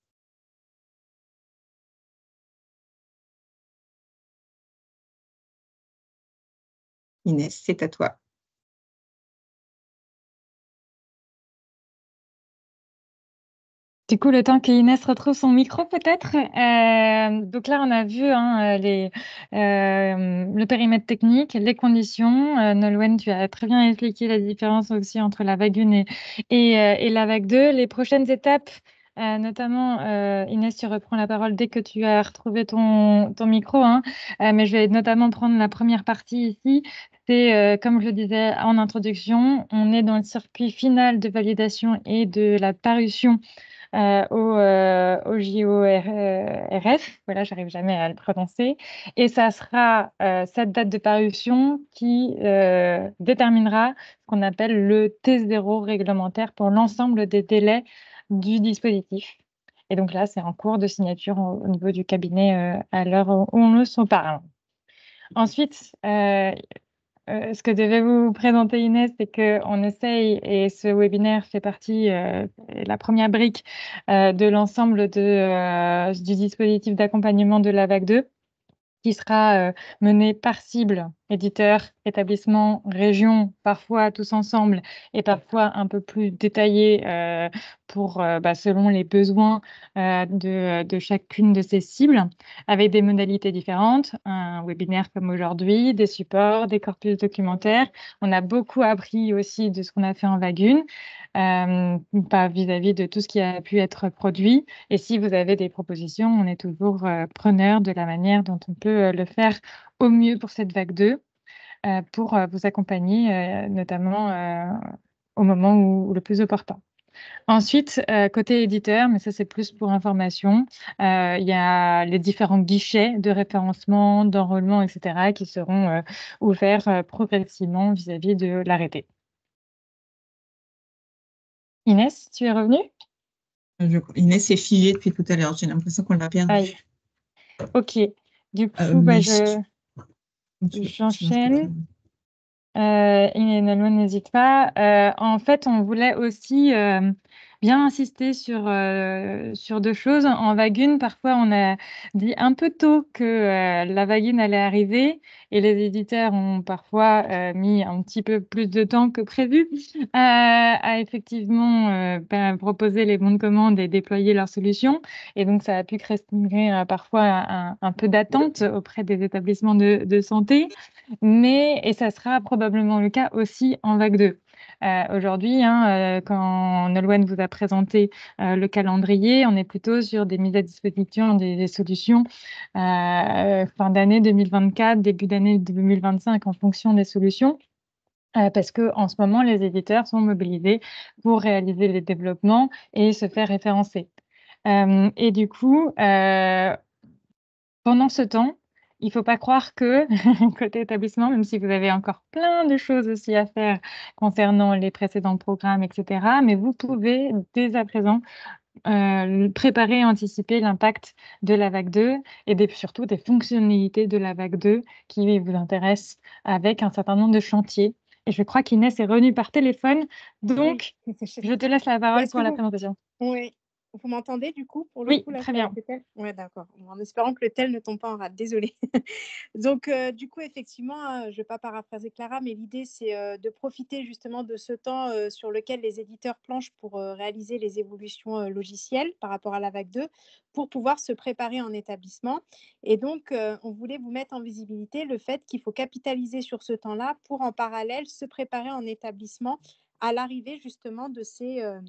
Inès, c'est à toi. Du coup, le temps qu'Inès retrouve son micro, peut-être. Euh, donc là, on a vu hein, les, euh, le périmètre technique, les conditions. Euh, Nolwenn, tu as très bien expliqué la différence aussi entre la vague un et, et, euh, et la vague deux. Les prochaines étapes, euh, notamment, euh, Inès, tu reprends la parole dès que tu as retrouvé ton, ton micro. Hein, euh, mais je vais notamment prendre la première partie ici. C'est, euh, comme je le disais en introduction, on est dans le circuit final de validation et de la parution euh, au, euh, au J O R F. Voilà, j'arrive jamais à le prononcer. Et ça sera euh, cette date de parution qui euh, déterminera ce qu'on appelle le T zéro réglementaire pour l'ensemble des délais du dispositif. Et donc là, c'est en cours de signature au, au niveau du cabinet euh, à l'heure où on se parle. Ensuite, euh, euh, ce que devait vous présenter Inès, c'est qu'on essaye, et ce webinaire fait partie, euh, la première brique euh, de l'ensemble de, euh, du dispositif d'accompagnement de la vague deux, qui sera euh, mené par cible, éditeur, établissement, région, parfois tous ensemble, et parfois un peu plus détaillé euh, pour, euh, bah, selon les besoins euh, de, de chacune de ces cibles, avec des modalités différentes, un webinaire comme aujourd'hui, des supports, des corpus documentaires. On a beaucoup appris aussi de ce qu'on a fait en vague un, euh, pas vis-à-vis de tout ce qui a pu être produit. Et si vous avez des propositions, on est toujours euh, preneur de la manière dont on peut euh, le faire au mieux pour cette vague deux, euh, pour euh, vous accompagner, euh, notamment euh, au moment où, où le plus opportun. Ensuite, euh, côté éditeur, mais ça c'est plus pour information, euh, il y a les différents guichets de référencement, d'enrôlement, et cetera, qui seront euh, ouverts euh, progressivement vis-à-vis de l'arrêté. Inès, tu es revenue? Je... Inès est figée depuis tout à l'heure. J'ai l'impression qu'on l'a perdue. Aïe. Ok. Du coup, Euh, bah, mais je... je... j'enchaîne. Euh, Nolwenn, n'hésite pas. Euh, en fait, on voulait aussi euh, bien insister sur, euh, sur deux choses. En vague un, parfois, on a dit un peu tôt que euh, la vague un allait arriver et les éditeurs ont parfois euh, mis un petit peu plus de temps que prévu à, à effectivement euh, ben, proposer les bons de commande et déployer leurs solutions. Et donc, ça a pu créer euh, parfois un, un peu d'attente auprès des établissements de, de santé. Mais, et ça sera probablement le cas aussi en vague deux. Euh, aujourd'hui, hein, euh, quand Nolwenn vous a présenté euh, le calendrier, on est plutôt sur des mises à disposition des, des solutions euh, fin d'année deux mille vingt-quatre, début d'année deux mille vingt-cinq en fonction des solutions. Euh, parce que en ce moment, les éditeurs sont mobilisés pour réaliser les développements et se faire référencer. Euh, et du coup, euh, pendant ce temps, il ne faut pas croire que côté établissement, même si vous avez encore plein de choses aussi à faire concernant les précédents programmes, et cetera, mais vous pouvez dès à présent euh, préparer et anticiper l'impact de la vague deux et des, surtout des fonctionnalités de la vague deux qui vous intéressent avec un certain nombre de chantiers. Et je crois qu'Inès est revenue par téléphone, Oui. donc je te laisse la parole Est-ce pour que la vous... présentation. Oui. Vous m'entendez du coup pour le Oui, coup là très ça- bien. le tel Ouais, d'accord. Bon, en espérant que le tel ne tombe pas en rate. Désolée. Donc euh, du coup effectivement, hein, je ne vais pas paraphraser Clara, mais l'idée c'est euh, de profiter justement de ce temps euh, sur lequel les éditeurs planchent pour euh, réaliser les évolutions euh, logicielles par rapport à la vague deux, pour pouvoir se préparer en établissement. Et donc euh, on voulait vous mettre en visibilité le fait qu'il faut capitaliser sur ce temps-là pour en parallèle se préparer en établissement à l'arrivée justement de ces euh,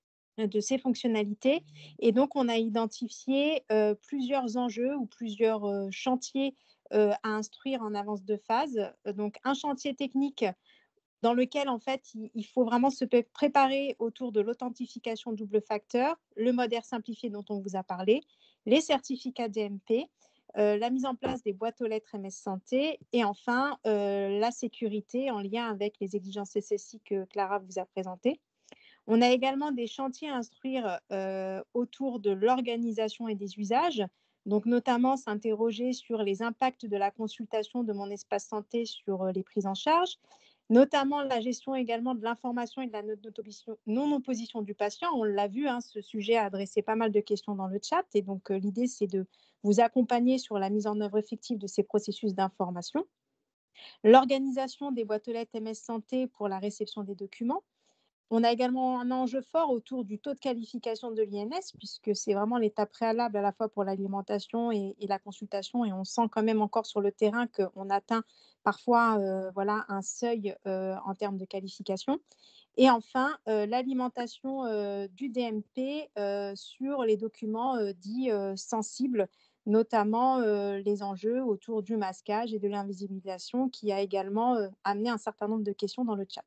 de ces fonctionnalités. Et donc, on a identifié euh, plusieurs enjeux ou plusieurs euh, chantiers euh, à instruire en avance de phase. Euh, Donc, un chantier technique dans lequel, en fait, il, il faut vraiment se pré- préparer autour de l'authentification double facteur, le modèle simplifié dont on vous a parlé, les certificats D M P, euh, la mise en place des boîtes aux lettres M S Santé et enfin euh, la sécurité en lien avec les exigences S S I que Clara vous a présentées. On a également des chantiers à instruire euh, autour de l'organisation et des usages, donc notamment s'interroger sur les impacts de la consultation de mon espace santé sur euh, les prises en charge, notamment la gestion également de l'information et de la non-opposition du patient. On l'a vu, hein, ce sujet a adressé pas mal de questions dans le chat, et donc euh, l'idée c'est de vous accompagner sur la mise en œuvre effective de ces processus d'information. L'organisation des boîtes aux lettres M S Santé pour la réception des documents. On a également un enjeu fort autour du taux de qualification de l'I N S, puisque c'est vraiment l'étape préalable à la fois pour l'alimentation et, et la consultation. Et on sent quand même encore sur le terrain qu'on atteint parfois euh, voilà, un seuil euh, en termes de qualification. Et enfin, euh, l'alimentation euh, du D M P euh, sur les documents euh, dits euh, sensibles, notamment euh, les enjeux autour du masquage et de l'invisibilisation, qui a également euh, amené un certain nombre de questions dans le chat.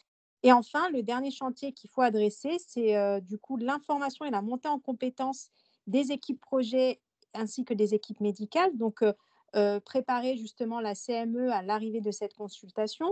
Et enfin, le dernier chantier qu'il faut adresser, c'est euh, du coup l'information et la montée en compétences des équipes projets ainsi que des équipes médicales. Donc, euh, euh, préparer justement la C M E à l'arrivée de cette consultation.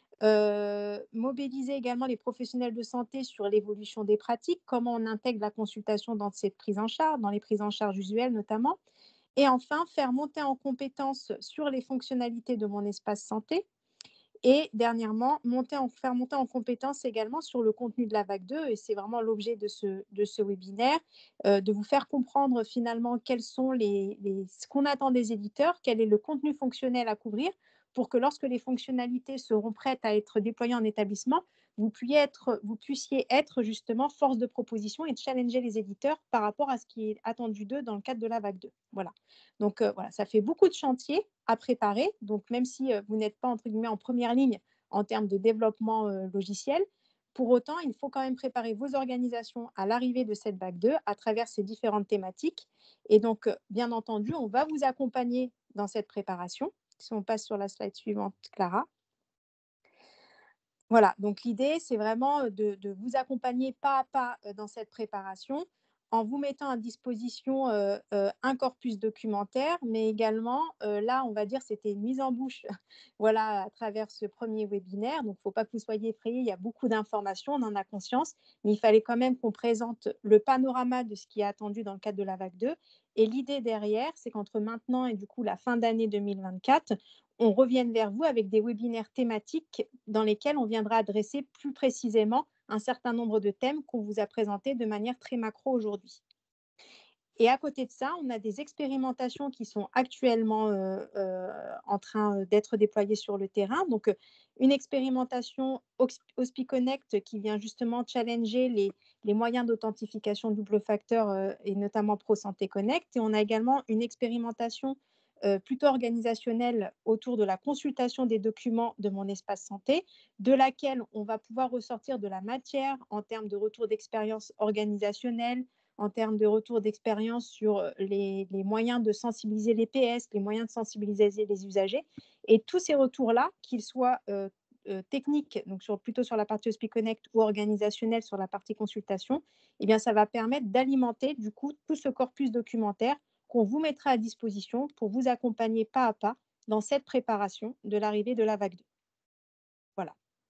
Euh, mobiliser également les professionnels de santé sur l'évolution des pratiques, comment on intègre la consultation dans cette prise en charge, dans les prises en charge usuelles notamment. Et enfin, faire monter en compétences sur les fonctionnalités de mon espace santé. Et dernièrement, monter en, faire monter en compétence également sur le contenu de la vague deux, et c'est vraiment l'objet de ce, de ce webinaire, euh, de vous faire comprendre finalement quels sont les, les, ce qu'on attend des éditeurs, quel est le contenu fonctionnel à couvrir, pour que lorsque les fonctionnalités seront prêtes à être déployées en établissement, vous puissiez être, vous puissiez être justement force de proposition et challenger les éditeurs par rapport à ce qui est attendu d'eux dans le cadre de la vague deux. Voilà. Donc euh, voilà, ça fait beaucoup de chantiers à préparer. Donc même si euh, vous n'êtes pas entre guillemets en première ligne en termes de développement euh, logiciel, pour autant, il faut quand même préparer vos organisations à l'arrivée de cette vague deux à travers ces différentes thématiques. Et donc, euh, bien entendu, on va vous accompagner dans cette préparation. Si on passe sur la slide suivante, Clara. Voilà, donc l'idée, c'est vraiment de, de vous accompagner pas à pas euh, dans cette préparation en vous mettant à disposition euh, euh, un corpus documentaire, mais également, euh, là, on va dire, c'était une mise en bouche voilà, à travers ce premier webinaire. Donc, il ne faut pas que vous soyez effrayés, il y a beaucoup d'informations, on en a conscience, mais il fallait quand même qu'on présente le panorama de ce qui est attendu dans le cadre de la vague deux. Et l'idée derrière, c'est qu'entre maintenant et du coup la fin d'année deux mille vingt-quatre, on revienne vers vous avec des webinaires thématiques dans lesquels on viendra adresser plus précisément un certain nombre de thèmes qu'on vous a présentés de manière très macro aujourd'hui. Et à côté de ça, on a des expérimentations qui sont actuellement euh, euh, en train d'être déployées sur le terrain. Donc, euh, une expérimentation HospiConnect qui vient justement challenger les, les moyens d'authentification double facteur euh, et notamment ProSanté Connect. Et on a également une expérimentation euh, plutôt organisationnelle autour de la consultation des documents de mon espace santé, de laquelle on va pouvoir ressortir de la matière en termes de retour d'expérience organisationnelle, en termes de retour d'expérience sur les, les moyens de sensibiliser les P S, les moyens de sensibiliser les usagers. Et tous ces retours-là, qu'ils soient euh, euh, techniques, donc sur, plutôt sur la partie HospiConnect, ou organisationnels sur la partie consultation, eh bien, ça va permettre d'alimenter du coup tout ce corpus documentaire qu'on vous mettra à disposition pour vous accompagner pas à pas dans cette préparation de l'arrivée de la vague deux. Voilà.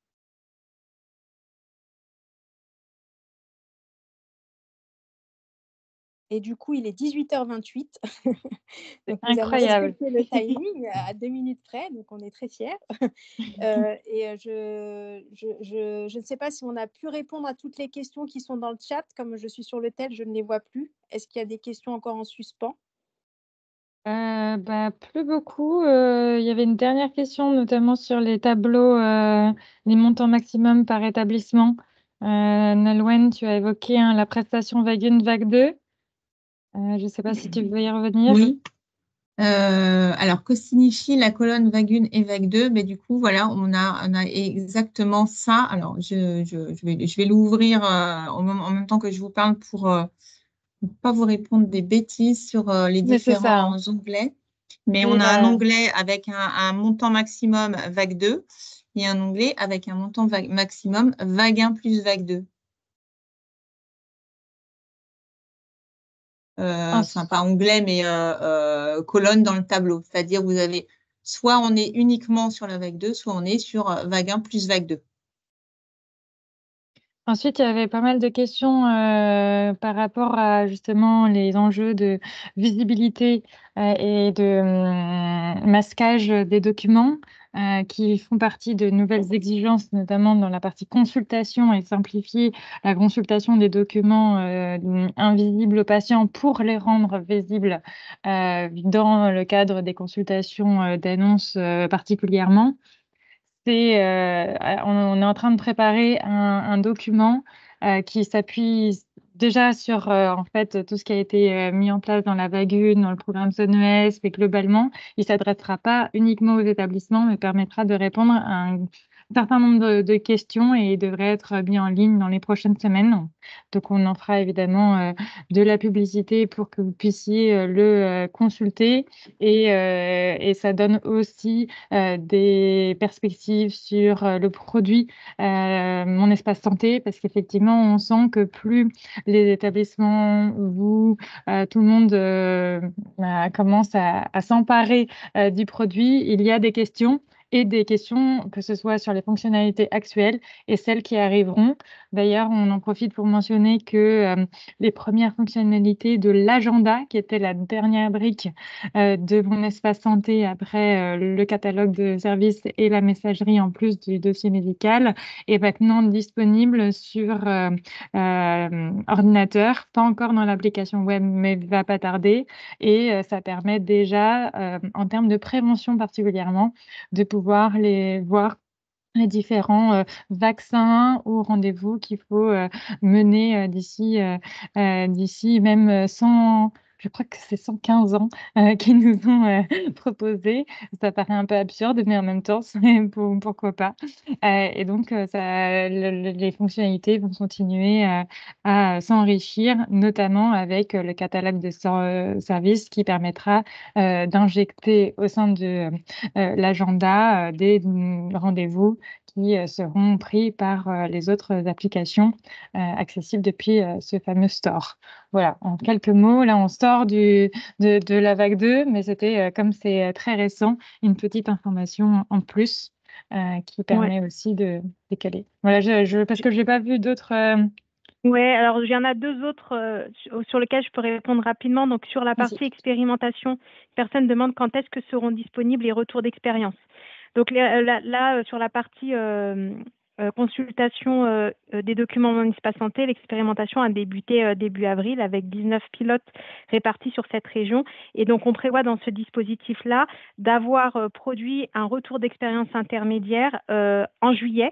Et du coup, il est dix-huit heures vingt-huit. Donc, nous Incroyable. avons respecté le timing à deux minutes près, donc on est très fiers. euh, et je, je, je, je ne sais pas si on a pu répondre à toutes les questions qui sont dans le chat. Comme je suis sur le tel, je ne les vois plus. Est-ce qu'il y a des questions encore en suspens? Euh, bah, plus beaucoup. Euh, il y avait une dernière question, notamment sur les tableaux, euh, les montants maximum par établissement. Euh, Nolwenn, tu as évoqué hein, la prestation vague un, vague deux. Euh, je ne sais pas si tu veux y revenir. Oui. Euh, alors, que signifie la colonne vague un et vague deux? Mais du coup, voilà, on a, on a exactement ça. Alors, je, je, je vais, je vais l'ouvrir euh, en, même- en même temps que je vous parle pour euh, ne pas vous répondre des bêtises sur euh, les Mais c'est ça, hein. différents onglets. Mais Oui, on a un voilà. onglet avec un, un montant maximum vague deux et un onglet avec un montant vague- maximum vague un plus vague deux. Euh, Ensuite, enfin, pas onglet, mais euh, euh, colonne dans le tableau. C'est-à-dire, vous avez soit on est uniquement sur la vague deux, soit on est sur euh, vague un plus vague deux. ensuite, il y avait pas mal de questions euh, par rapport à justement les enjeux de visibilité euh, et de hum, masquage des documents euh, qui font partie de nouvelles exigences, notamment dans la partie consultation et simplifier la consultation des documents euh, invisibles aux patients pour les rendre visibles euh, dans le cadre des consultations euh, d'annonces euh, particulièrement. C'est, euh, on, on est en train de préparer un, un document euh, qui s'appuie déjà sur euh, en fait tout ce qui a été euh, mis en place dans la vague un, dans le programme S O N E S, mais globalement, il ne s'adressera pas uniquement aux établissements, mais permettra de répondre à un certain nombre de, de questions et devrait être mis en ligne dans les prochaines semaines. Donc, on en fera évidemment euh, de la publicité pour que vous puissiez euh, le euh, consulter et, euh, et ça donne aussi euh, des perspectives sur euh, le produit euh, Mon Espace Santé, parce qu'effectivement, on sent que plus les établissements, vous, euh, tout le monde euh, bah, commence à, à s'emparer euh, du produit, il y a des questions et des questions, que ce soit sur les fonctionnalités actuelles et celles qui arriveront. D'ailleurs, on en profite pour mentionner que euh, les premières fonctionnalités de l'agenda, qui était la dernière brique euh, de Mon Espace Santé après euh, le catalogue de services et la messagerie en plus du dossier médical, est maintenant disponible sur euh, euh, ordinateur, pas encore dans l'application web, mais va pas tarder. Et euh, ça permet déjà, euh, en termes de prévention particulièrement, de pouvoir les voir les différents euh, vaccins ou rendez-vous qu'il faut euh, mener euh, d'ici euh, euh, d'ici même euh, cent, je crois que c'est cent quinze ans euh, qu'ils nous ont euh, proposé. Ça paraît un peu absurde, mais en même temps, c'est pour- pourquoi pas. Euh, et donc, euh, ça, le- le- les fonctionnalités vont continuer euh, à s'enrichir, notamment avec euh, le catalogue de ser- euh, services qui permettra euh, d'injecter au sein de euh, l'agenda euh, des mm, rendez-vous qui euh, seront pris par euh, les autres applications euh, accessibles depuis euh, ce fameux store. Voilà, en quelques mots, là on sort du, de, de la vague deux, mais c'était, euh, comme c'est euh, très récent, une petite information en plus euh, qui Ouais. permet aussi de décaler. Voilà, je, je, parce que je n'ai pas vu d'autres... euh, Ouais, alors il y en a deux autres euh, sur, sur lesquels je peux répondre rapidement. Donc sur la Vas-y. partie expérimentation, personne demande quand est-ce que seront disponibles les retours d'expérience. Donc là, là, là, euh, sur la partie euh, Euh, consultation euh, euh, des documents municipaux santé, l'expérimentation a débuté euh, début avril avec dix-neuf pilotes répartis sur cette région. Et donc, on prévoit dans ce dispositif-là d'avoir euh, produit un retour d'expérience intermédiaire euh, en juillet.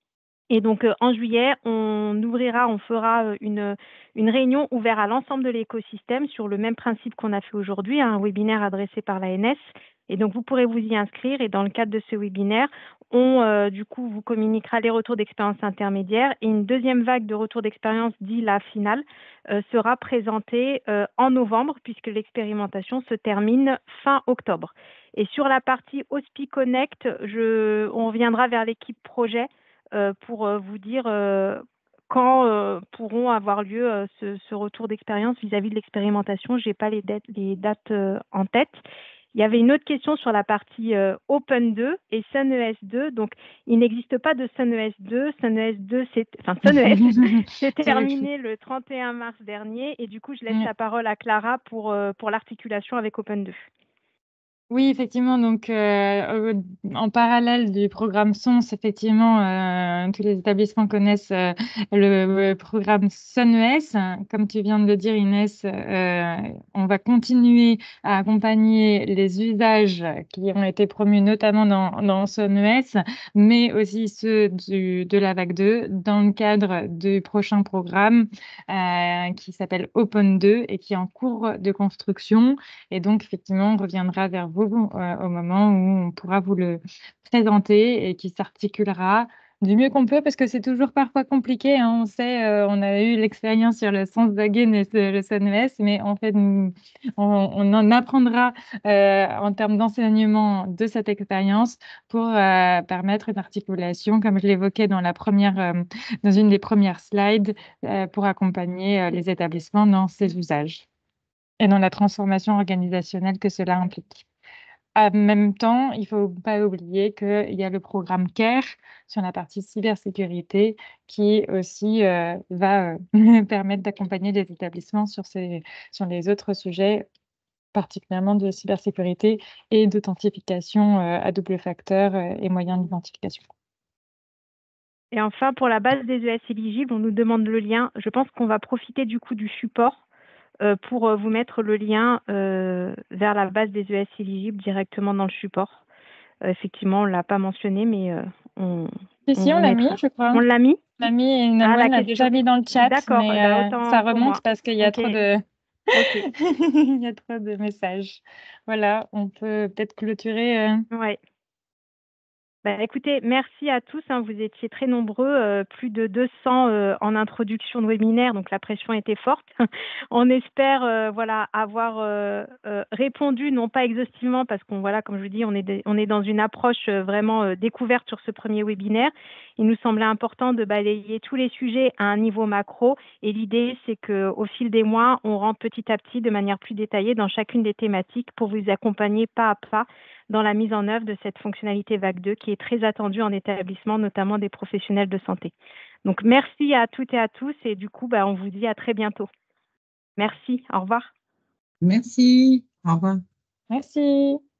Et donc, euh, en juillet, on ouvrira, on fera euh, une, une réunion ouverte à l'ensemble de l'écosystème sur le même principe qu'on a fait aujourd'hui, un webinaire adressé par l'A N S. Et donc, vous pourrez vous y inscrire. Et dans le cadre de ce webinaire, on, euh, du coup, vous communiquera les retours d'expérience intermédiaires. Et une deuxième vague de retours d'expérience, dit la finale, euh, sera présentée euh, en novembre, puisque l'expérimentation se termine fin octobre. Et sur la partie Hospi Connect, je, on reviendra vers l'équipe projet euh, pour euh, vous dire euh, quand euh, pourront avoir lieu euh, ce, ce retour d'expérience vis-à-vis de l'expérimentation. Je n'ai pas les, dates, les dates euh, en tête. Il y avait une autre question sur la partie euh, Open deux et SunES deux. Donc, il n'existe pas de SunES deux. SunES deux, c'est, enfin, SunES, c'est terminé le trente et un mars dernier. Et du coup, je laisse la parole à Clara pour, euh, pour l'articulation avec Open deux. Oui, effectivement. Donc, euh, en parallèle du programme S O N S, effectivement, euh, tous les établissements connaissent euh, le, le programme SunES. Comme tu viens de le dire, Inès, euh, on va continuer à accompagner les usages qui ont été promus, notamment dans, dans SunES, mais aussi ceux du, de la vague deux, dans le cadre du prochain programme euh, qui s'appelle Open deux et qui est en cours de construction. Et donc, effectivement, on reviendra vers vous euh, au moment où on pourra vous le présenter et qui s'articulera du mieux qu'on peut, parce que c'est toujours parfois compliqué. Hein. On sait, euh, on a eu l'expérience sur le Sensdagen et le SunES, mais en fait, nous, on, on en apprendra euh, en termes d'enseignement de cette expérience pour euh, permettre une articulation, comme je l'évoquais dans la première, euh, dans une des premières slides, euh, pour accompagner euh, les établissements dans ces usages et dans la transformation organisationnelle que cela implique. En même temps, il ne faut pas oublier qu'il y a le programme CARE sur la partie cybersécurité qui aussi euh, va euh, permettre d'accompagner les établissements sur, ces, sur les autres sujets, particulièrement de cybersécurité et d'authentification euh, à double facteur euh, et moyens d'identification. Et enfin, pour la base des E S éligibles, on nous demande le lien. Je pense qu'on va profiter du coup du support Euh, pour euh, vous mettre le lien euh, vers la base des E S éligibles directement dans le support. Euh, effectivement, on ne l'a pas mentionné, mais euh, on, Si, on si, on vous l'a mettra. mis, je crois. On l'a mis On l'a mis et Ah, Nolwenn la l'a déjà mis dans le chat, D'accord, mais bah, euh, autant ça pour remonte moi. parce qu'il y a Ok. trop de... Ok. Il y a trop de messages. Voilà, on peut peut-être clôturer. Euh... Ouais. Bah, écoutez, merci à tous. Hein, vous étiez très nombreux, euh, plus de deux cents euh, en introduction de webinaire, donc la pression était forte. On espère euh, voilà, avoir euh, euh, répondu, non pas exhaustivement, parce qu'on voilà, comme je vous dis, on est, de, on est dans une approche euh, vraiment euh, découverte sur ce premier webinaire. Il nous semblait important de balayer tous les sujets à un niveau macro, et l'idée, c'est qu'au fil des mois, on rentre petit à petit de manière plus détaillée dans chacune des thématiques pour vous accompagner pas à pas dans la mise en œuvre de cette fonctionnalité vague deux qui est très attendue en établissement, notamment des professionnels de santé. Donc, merci à toutes et à tous et du coup, bah, on vous dit à très bientôt. Merci, au revoir. Merci, au revoir. Merci.